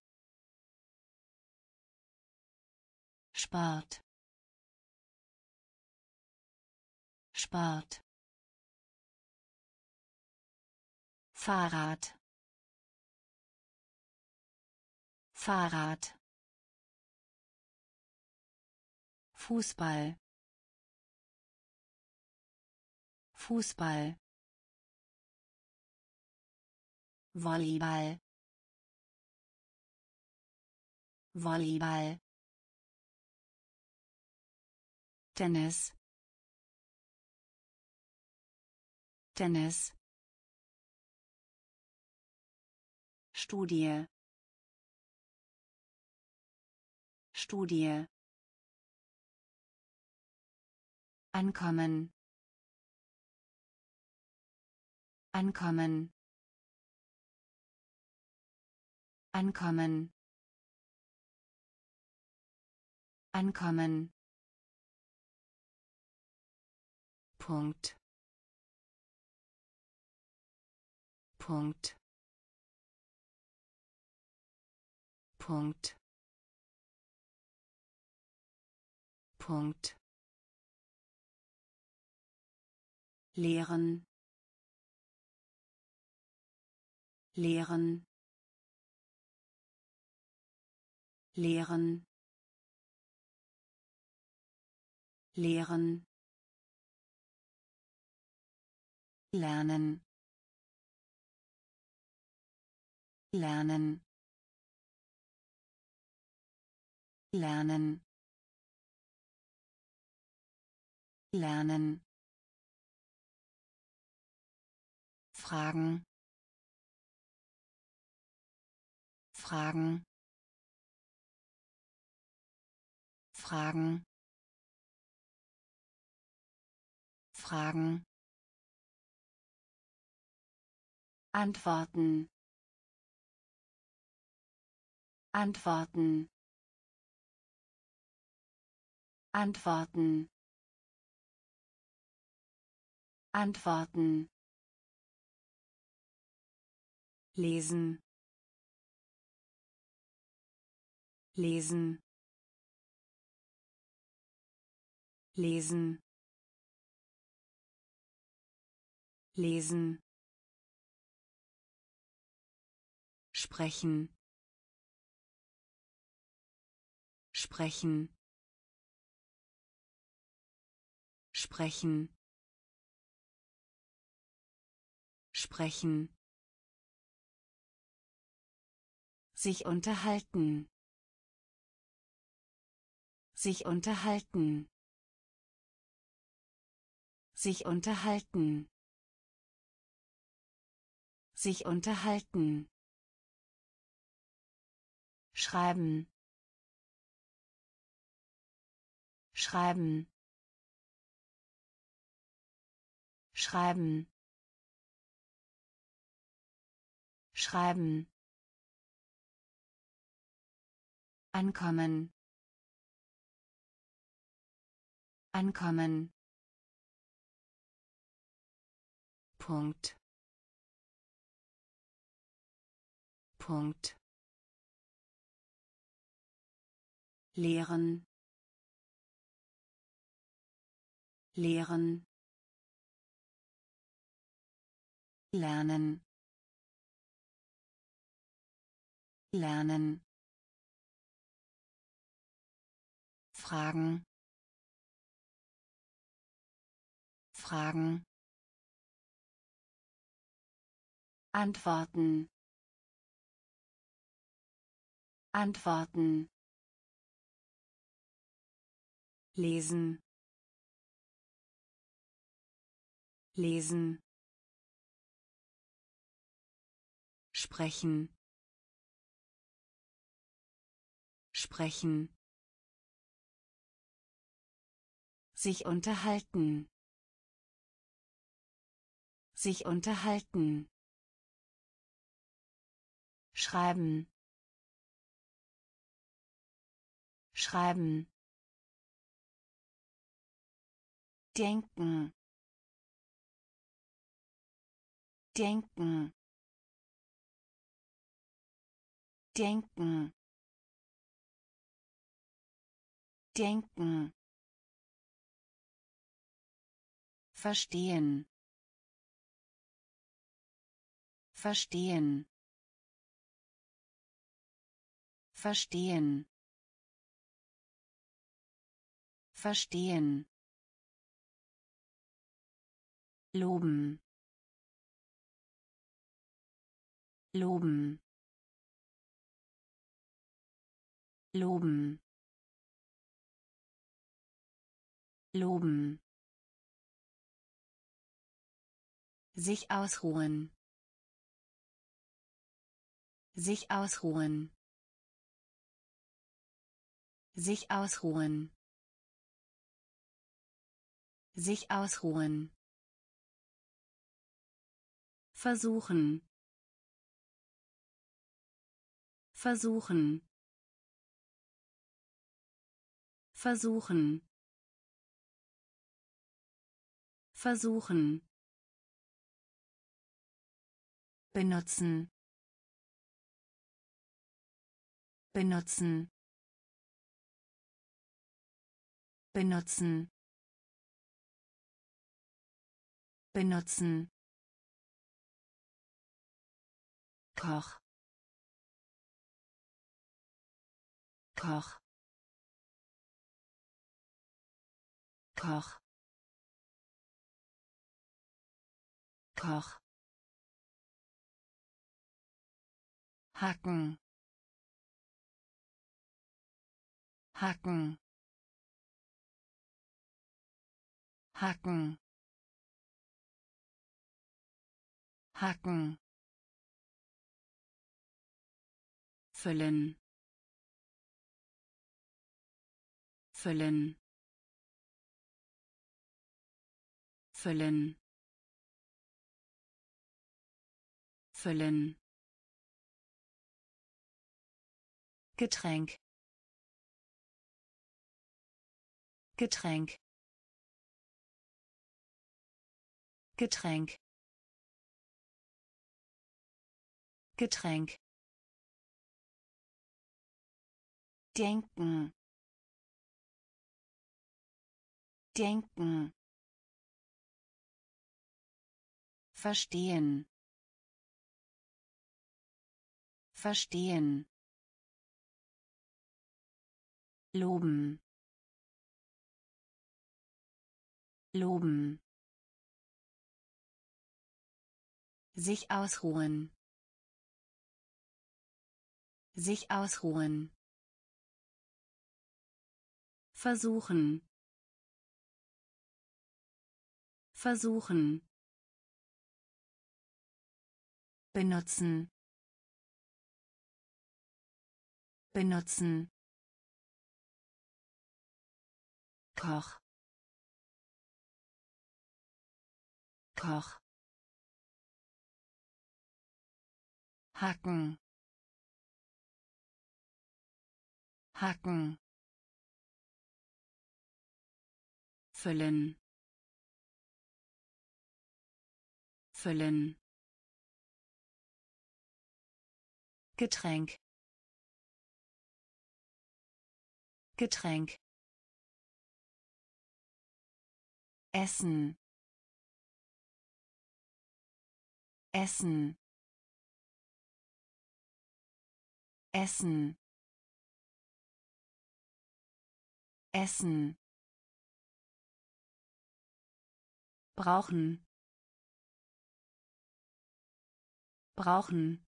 Spart Spart Fahrrad Fahrrad Fußball Fußball Volleyball Volleyball Tennis Tennis Studie Studie Ankommen Ankommen Ankommen Ankommen Punkt Punkt Punkt Punkt lehren lehren lehren lehren lernen lernen lernen lernen, fragen, fragen, fragen, fragen, antworten, antworten, antworten, antworten, lesen, lesen, lesen, lesen, sprechen, sprechen, sprechen, sprechen, sich unterhalten, sich unterhalten, sich unterhalten, sich unterhalten, schreiben, schreiben, schreiben, schreiben, ankommen, ankommen, Punkt, Punkt, lehren, lehren, lernen, lernen, fragen, fragen, antworten, antworten, lesen, lesen, sprechen, sprechen, sich unterhalten, sich unterhalten, schreiben, schreiben, denken, denken, denken, denken, verstehen, verstehen, verstehen, verstehen, loben, loben, loben, loben, sich ausruhen, sich ausruhen, sich ausruhen, sich ausruhen, versuchen, versuchen, versuchen, versuchen, benutzen, benutzen, benutzen, benutzen, Koch, Koch, Koch, Koch, hacken, hacken, Hacken. Hacken. Füllen. Füllen. Füllen. Füllen. Getränk. Getränk. Getränk. Getränk. Denken. Denken. Verstehen. Verstehen. Loben. Loben. Sich ausruhen. Sich ausruhen. Versuchen. Versuchen. Benutzen. Benutzen. Koch. Koch. Hacken. Hacken. Füllen. Füllen. Getränk. Getränk. Essen. Essen. Essen. Essen. Brauchen. Brauchen.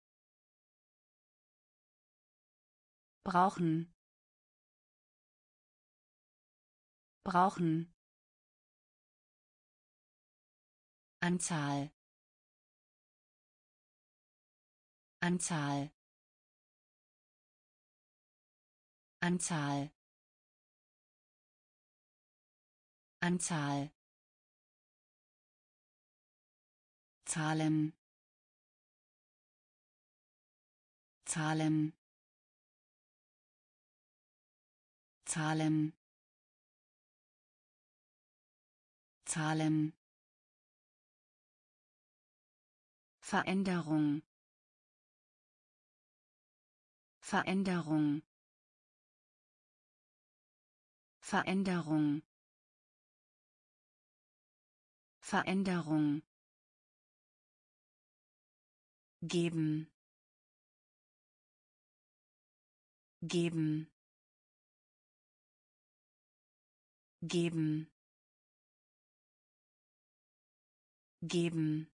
Brauchen. Brauchen. Anzahl. Anzahl. Anzahl. Anzahl. Zahlen. Zahlen. Zahlen. Zahlen. Veränderung. Veränderung. Veränderung. Veränderung. Geben. Geben. Geben. Geben.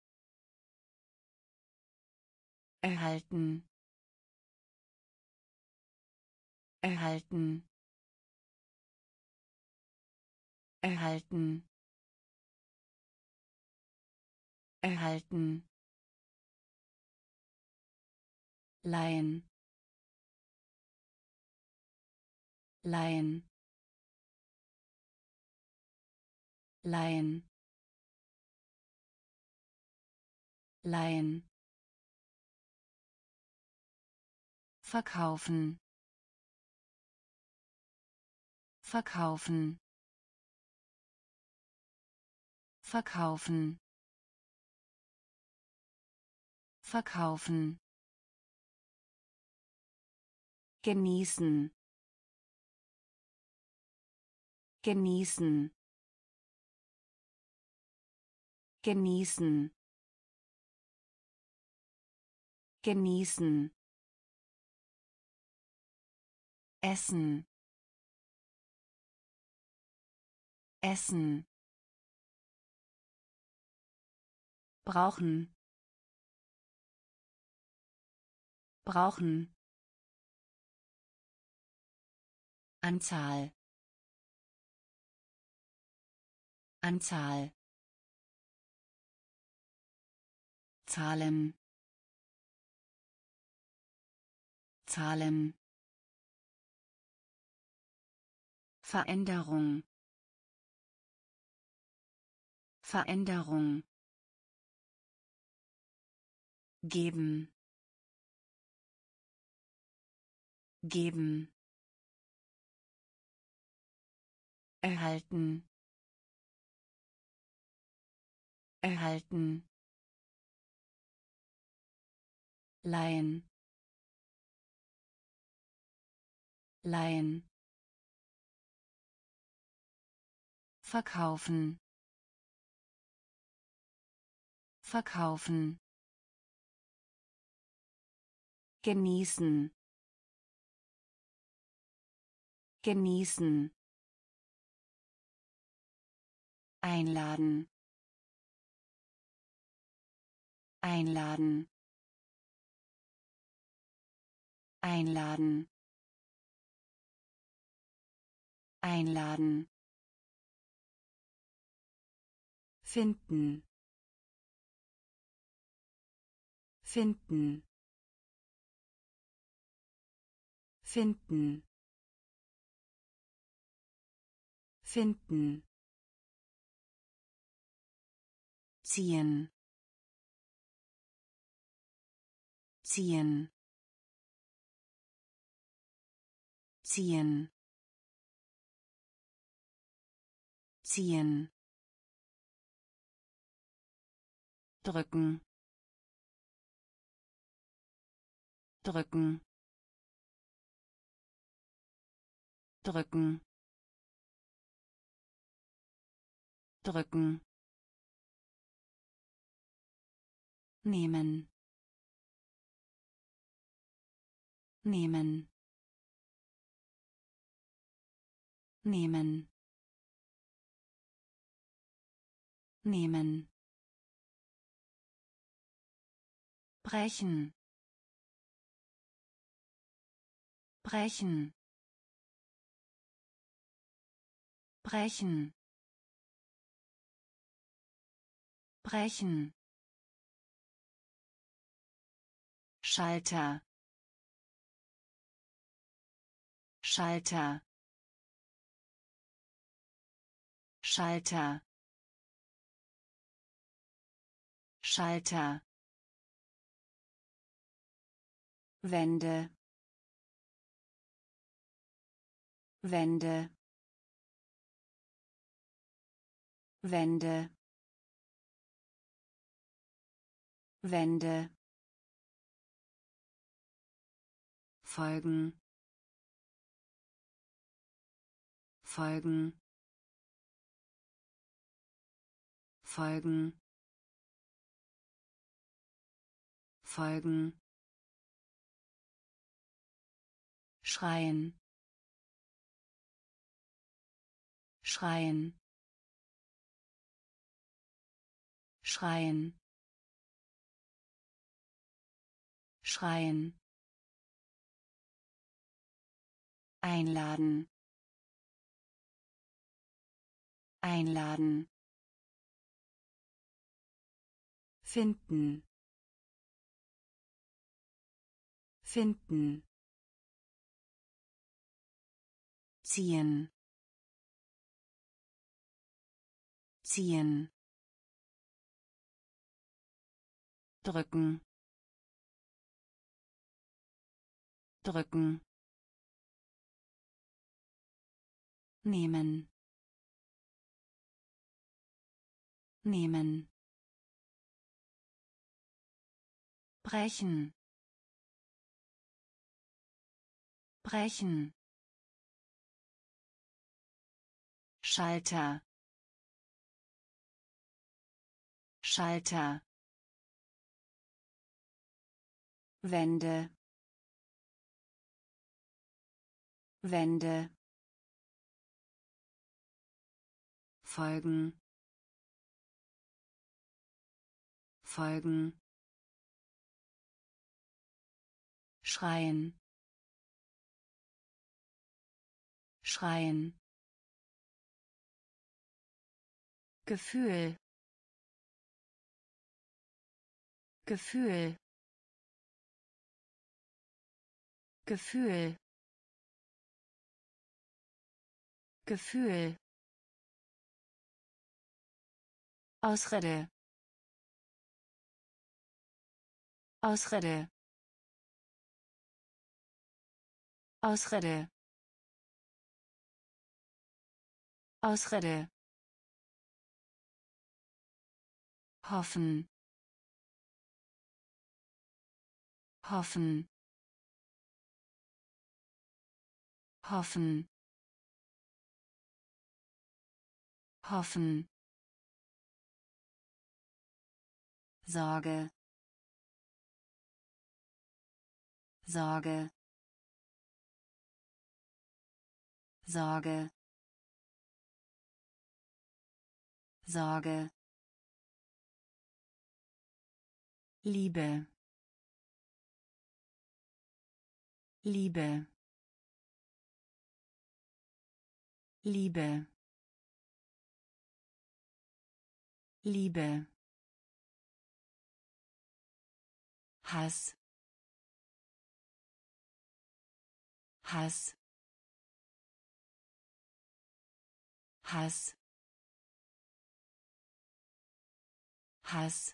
Erhalten. Erhalten. Erhalten. Erhalten. Leihen. Leihen. Leihen. Leihen. Verkaufen. Verkaufen. Verkaufen. Verkaufen. Genießen. Genießen. Genießen. Genießen. Essen. Essen. Brauchen. Brauchen. Anzahl. Anzahl Zahlen Zahlen Veränderung Veränderung geben geben erhalten erhalten leihen leihen verkaufen verkaufen genießen genießen einladen einladen einladen einladen finden finden finden finden ziehen ziehen ziehen ziehen drücken drücken drücken drücken nehmen nehmen nehmen nehmen brechen brechen brechen brechen Schalter Schalter Schalter Schalter Wände Wände Wände Wände folgen folgen folgen folgen schreien schreien schreien schreien einladen einladen finden finden ziehen ziehen drücken drücken nehmen nehmen brechen brechen Schalter Schalter Wände Wände folgen folgen schreien schreien Gefühl Gefühl Gefühl Gefühl Ausrede Ausrede Ausrede Ausrede hoffen hoffen hoffen hoffen Sorge Sorge Sorge Sorge Liebe Liebe Liebe Liebe Hass Hass Hass Hass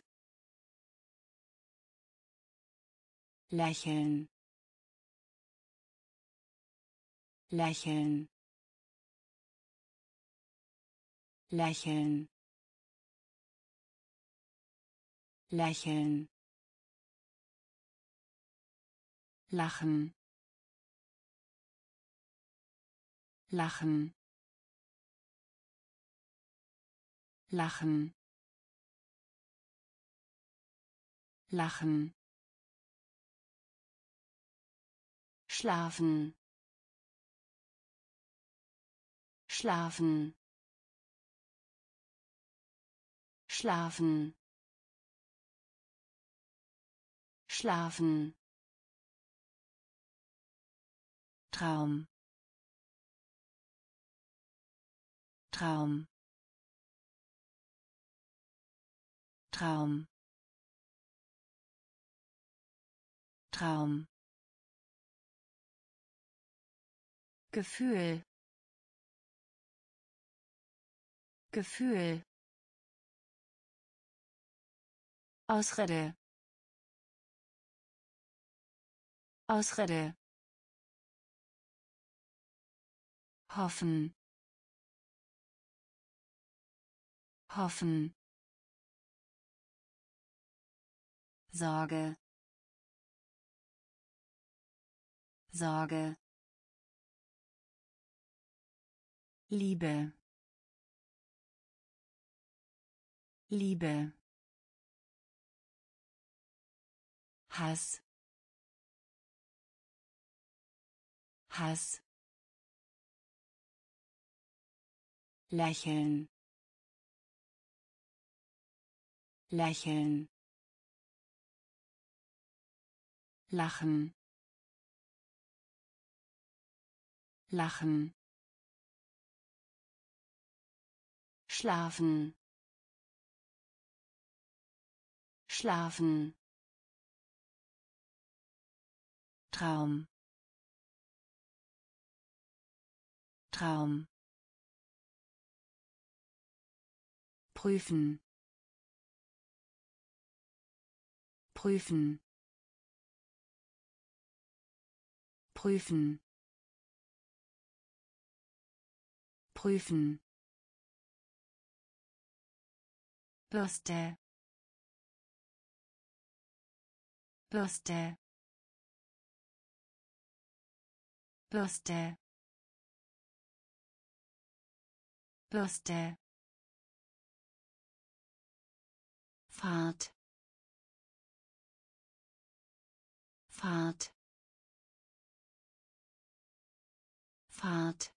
Lächeln Lächeln Lächeln Lächeln Lachen Lachen Lachen Lachen Schlafen Schlafen Schlafen Schlafen Traum Traum Traum Traum Gefühl Gefühl Ausrede Ausrede hoffen hoffen Sorge Sorge Liebe Liebe Hass Hass Lächeln Lächeln Lachen Lachen Schlafen Schlafen Traum Traum prüfen prüfen prüfen prüfen Bürste Bürste Bürste Bürste Fahrt Fahrt Fahrt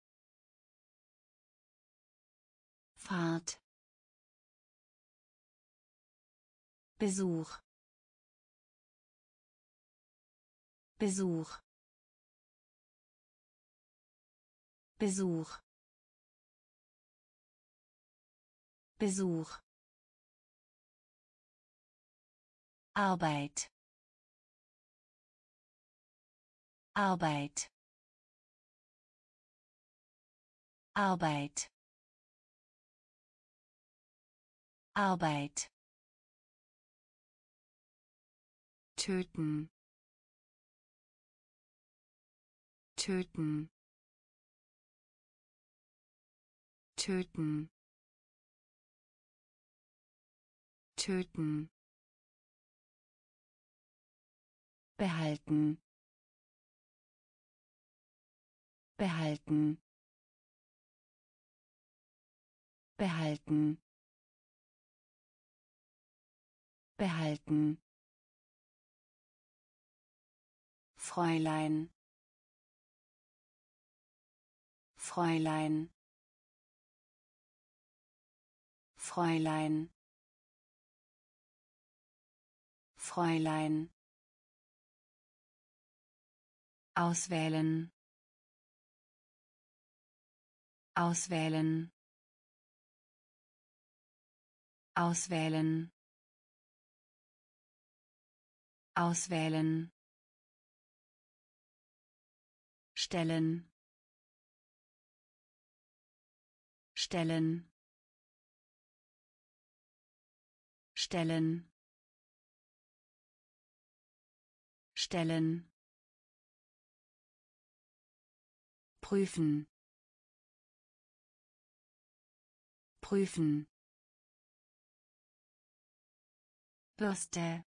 Fahrt Besuch Besuch Besuch Besuch Arbeit Arbeit Arbeit Arbeit töten töten töten töten behalten behalten behalten behalten Fräulein Fräulein Fräulein Fräulein auswählen auswählen auswählen auswählen stellen stellen stellen stellen prüfen prüfen Bürste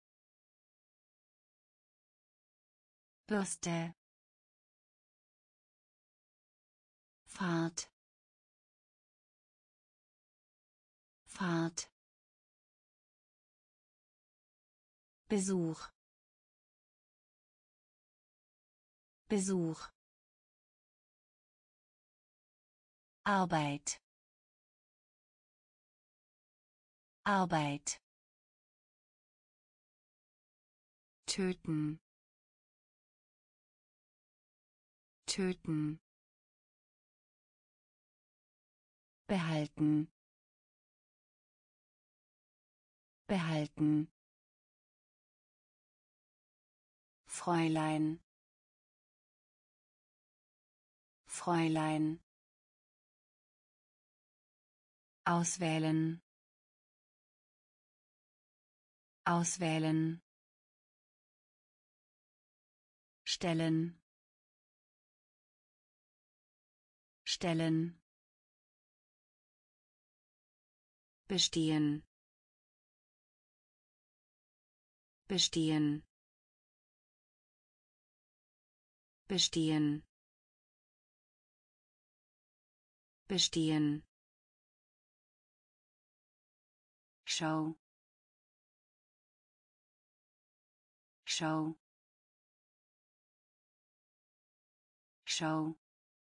Bürste Fahrt Fahrt Besuch Besuch Arbeit Arbeit töten töten behalten behalten Fräulein Fräulein auswählen auswählen stellen stellen bestehen bestehen bestehen bestehen Schau Schau Schau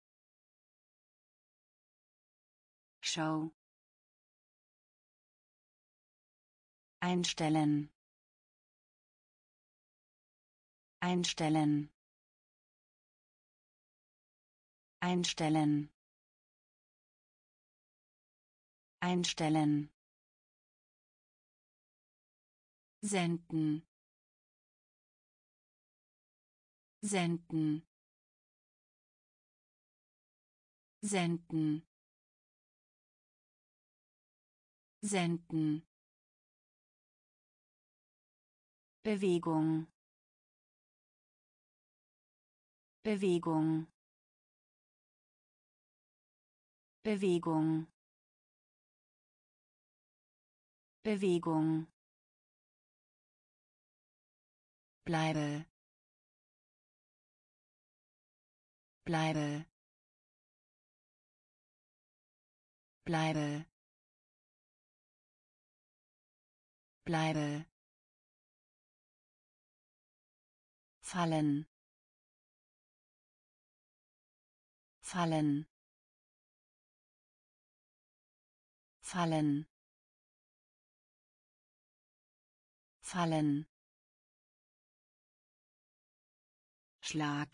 Schau einstellen einstellen einstellen einstellen senden senden senden senden Bewegung Bewegung Bewegung Bewegung bleibe bleibe bleibe bleibe fallen fallen fallen fallen Schlag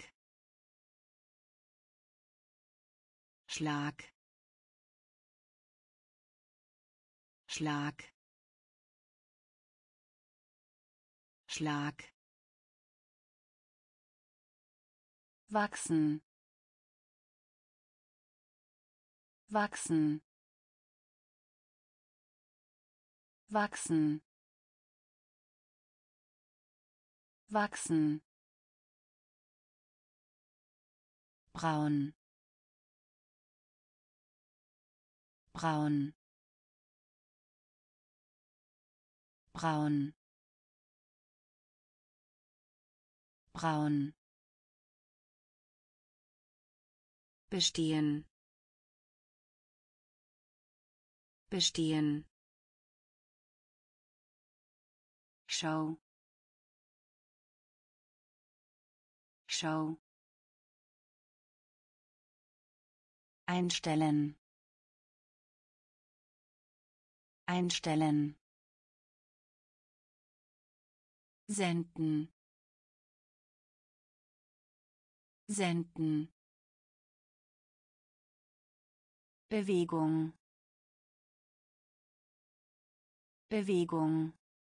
Schlag Schlag, Schlag, wachsen, wachsen, wachsen, wachsen, braun, braun, braun, braun, bestehen, bestehen, Schau, Schau, einstellen, einstellen, senden, senden, Bewegung, Bewegung,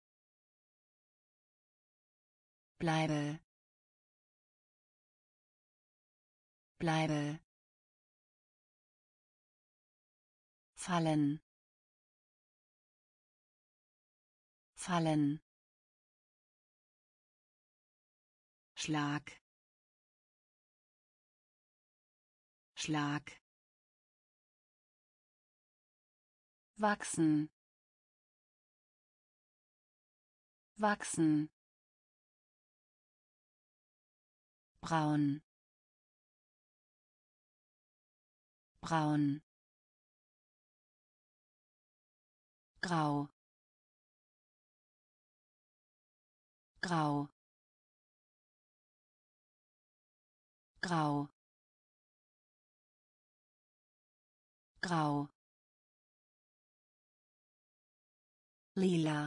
bleibe, bleibe, fallen, fallen, Schlag, Schlag, wachsen, wachsen, braun, braun, grau, grau, grau, grau, lila,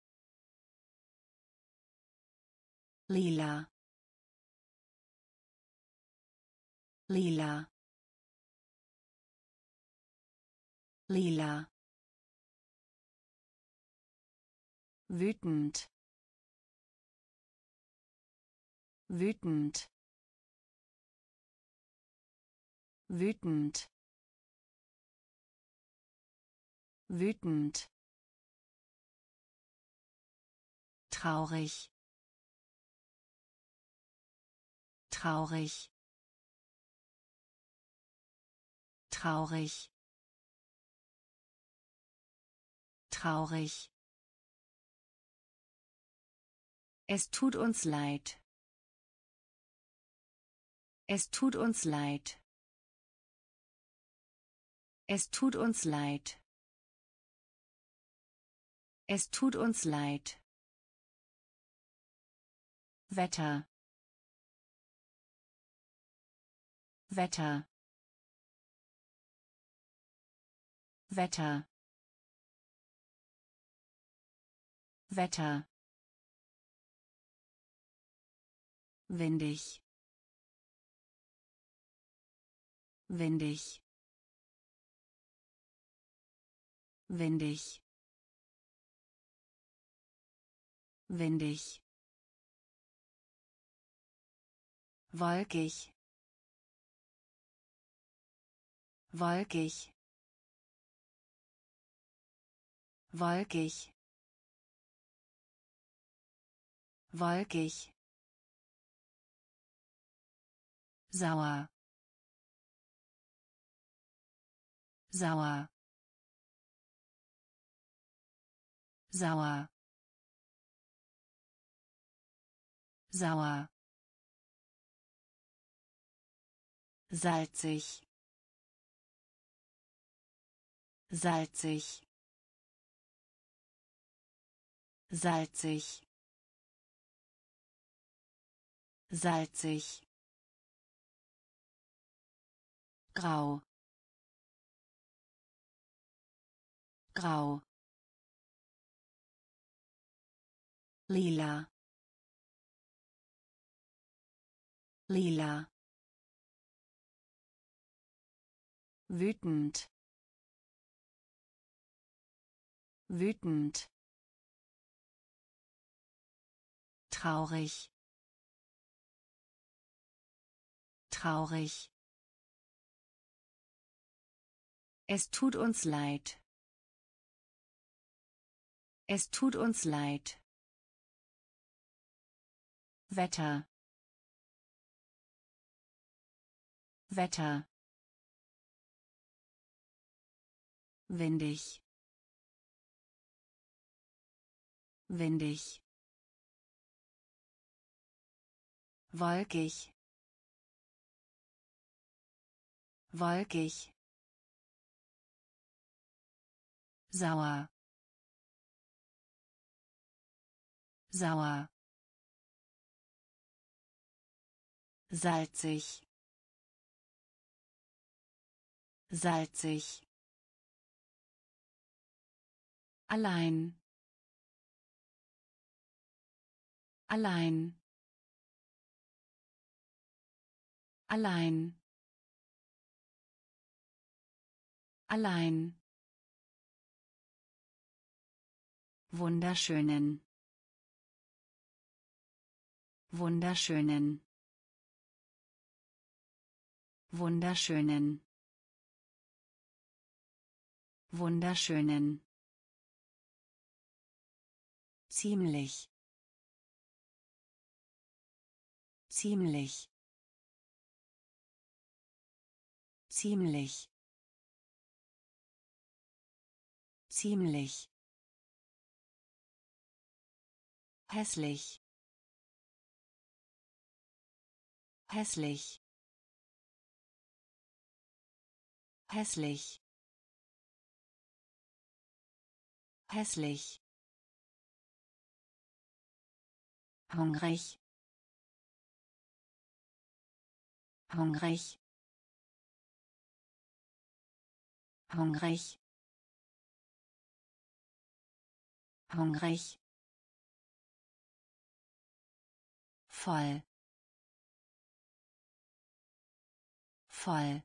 lila, lila, lila, wütend, wütend, wütend, wütend, traurig, traurig, traurig, traurig. Es tut uns leid. Es tut uns leid. Es tut uns leid. Es tut uns leid. Wetter. Wetter. Wetter. Wetter. Windig. Windig. Windig. Windig. Wolkig. Wolkig. Wolkig. Wolkig. Sauer. Sauer. Sauer. Sauer. Salzig. Salzig. Salzig. Salzig. Grau. Grau. Lila. Lila. Wütend. wütend, traurig, traurig. Es tut uns leid. Es tut uns leid. Wetter. Wetter. Windig. Windig. Wolkig. Wolkig. Sauer. Sauer. Salzig. Salzig. Allein. Allein. Allein. Allein. Wunderschönen. Wunderschönen. Wunderschönen. Wunderschönen. Ziemlich. Ziemlich. Ziemlich. Ziemlich. Hässlich. Hässlich. Hässlich. Hässlich. Hungrig. Hungrig. Hungrig. Hungrig. Voll. Voll.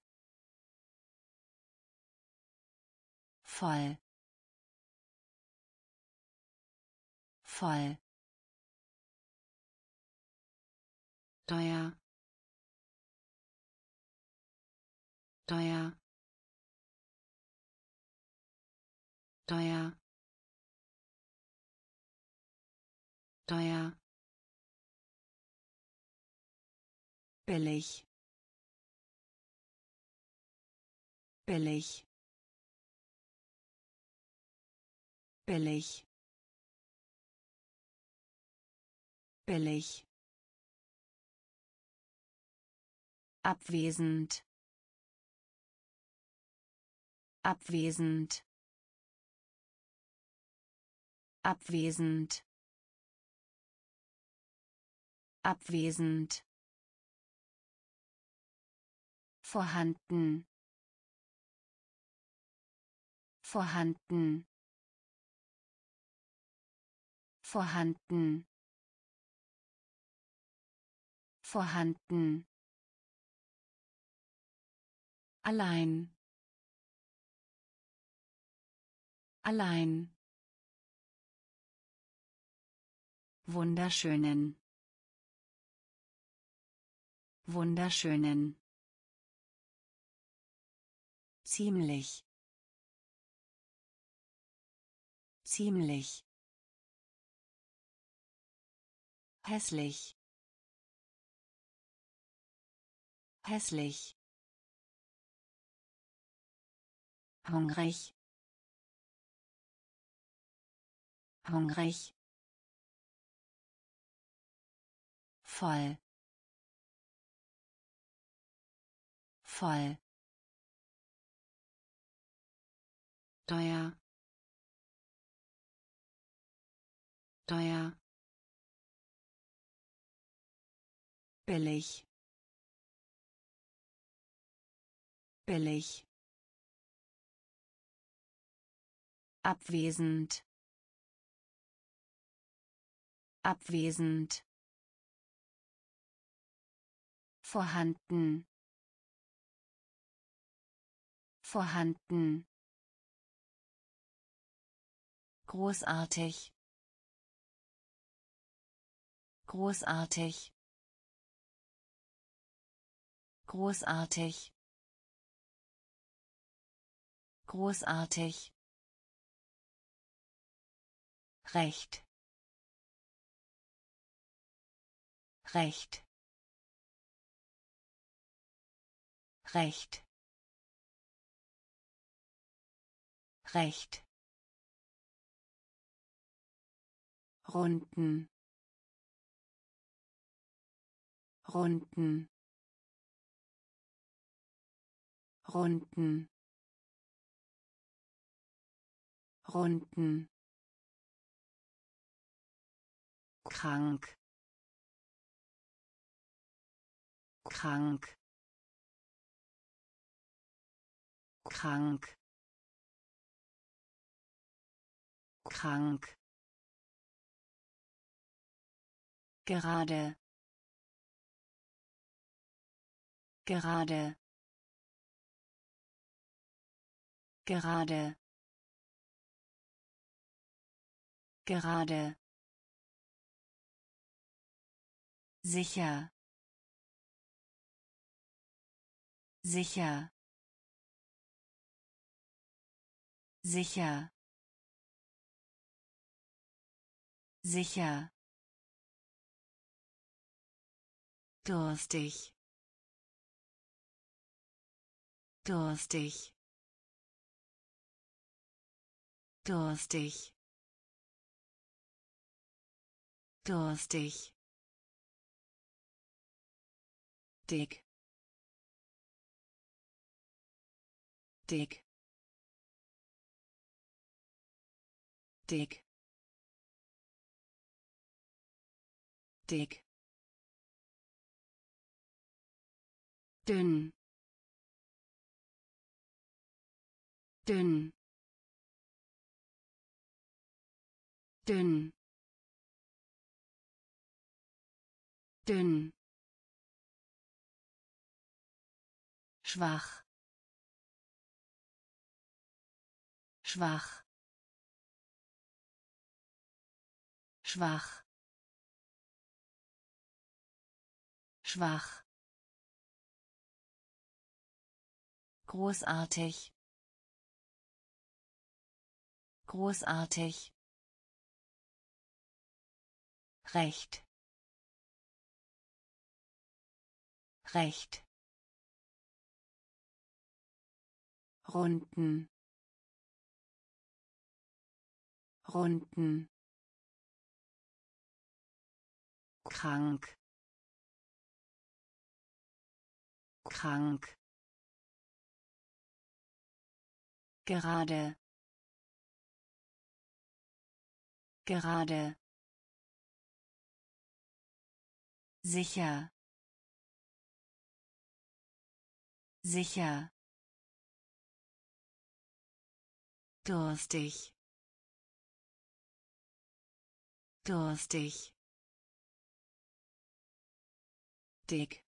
Voll. Voll. Teuer. Teuer. Teuer. Teuer. Billig. Billig. Billig. Billig. Abwesend. Abwesend. Abwesend. Abwesend. Vorhanden. Vorhanden. Vorhanden. Vorhanden. Allein. Allein. Wunderschönen. Wunderschönen. Ziemlich. Ziemlich. Hässlich. Hässlich. Hungrig. Hungrig. Voll. Voll. Teuer. Teuer. Billig. Billig. Abwesend. Abwesend. Vorhanden. Vorhanden. großartig, großartig, großartig, großartig, Recht, Recht, Recht, Recht, Runden, Runden, Runden, Runden, krank, krank, krank, krank, gerade, gerade, gerade, gerade, sicher, sicher, sicher, sicher, durstig, durstig, durstig, durstig, dick, dick, dick, dick, dünn, dünn, dünn, dünn, schwach, schwach, schwach, schwach, großartig, großartig, Recht, Recht, Runden, Runden, krank, krank, gerade, gerade, sicher, sicher, durstig, durstig, dick,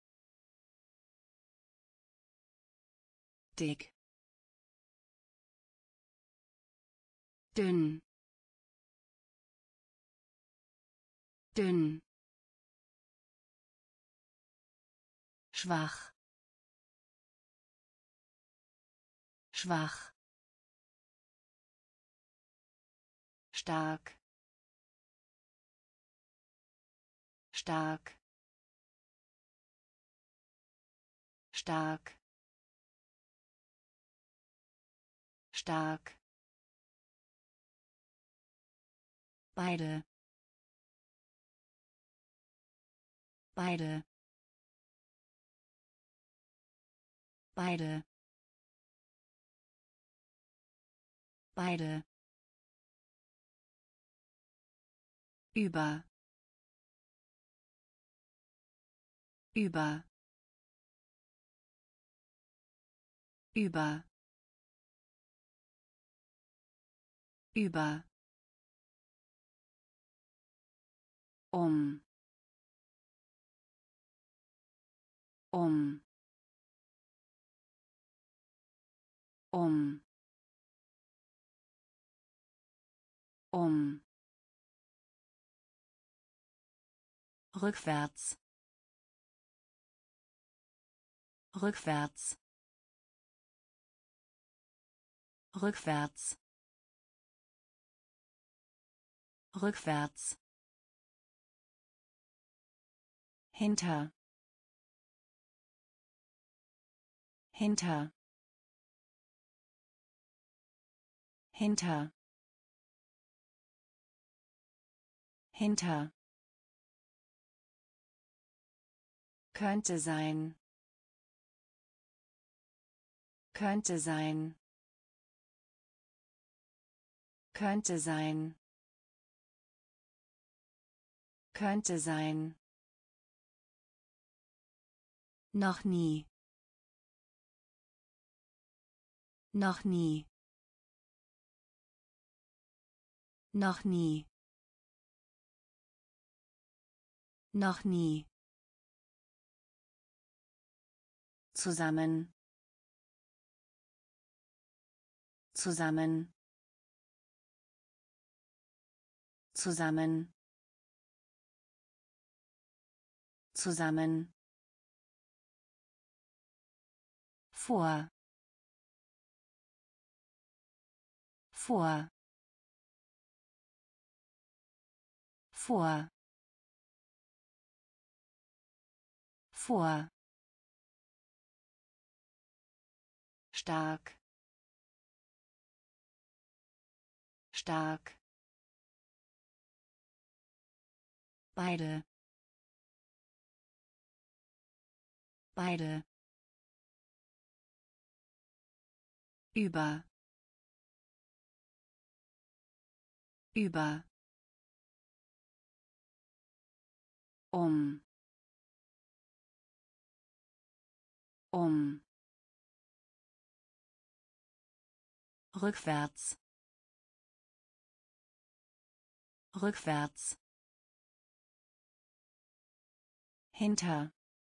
dick, dünn, dünn, schwach, schwach, stark, stark, stark, stark, beide, beide, beide, beide, über, über, über, über, um, um, um, um, rückwärts, rückwärts, rückwärts, rückwärts, hinter, hinter, hinter, hinter, könnte sein, könnte sein, könnte sein, könnte sein, noch nie, noch nie, noch nie, noch nie, zusammen, zusammen, zusammen, zusammen, vor, vor, vor, vor, stark, stark, beide, beide, über, über, um, um, rückwärts, rückwärts, hinter,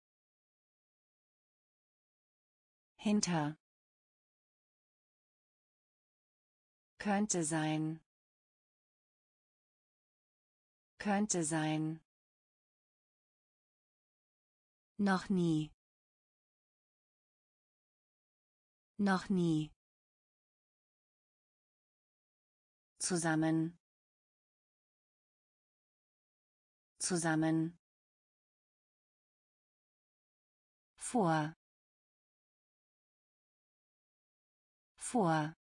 hinter, könnte sein, könnte sein, noch nie, noch nie, zusammen, zusammen, vor, vor,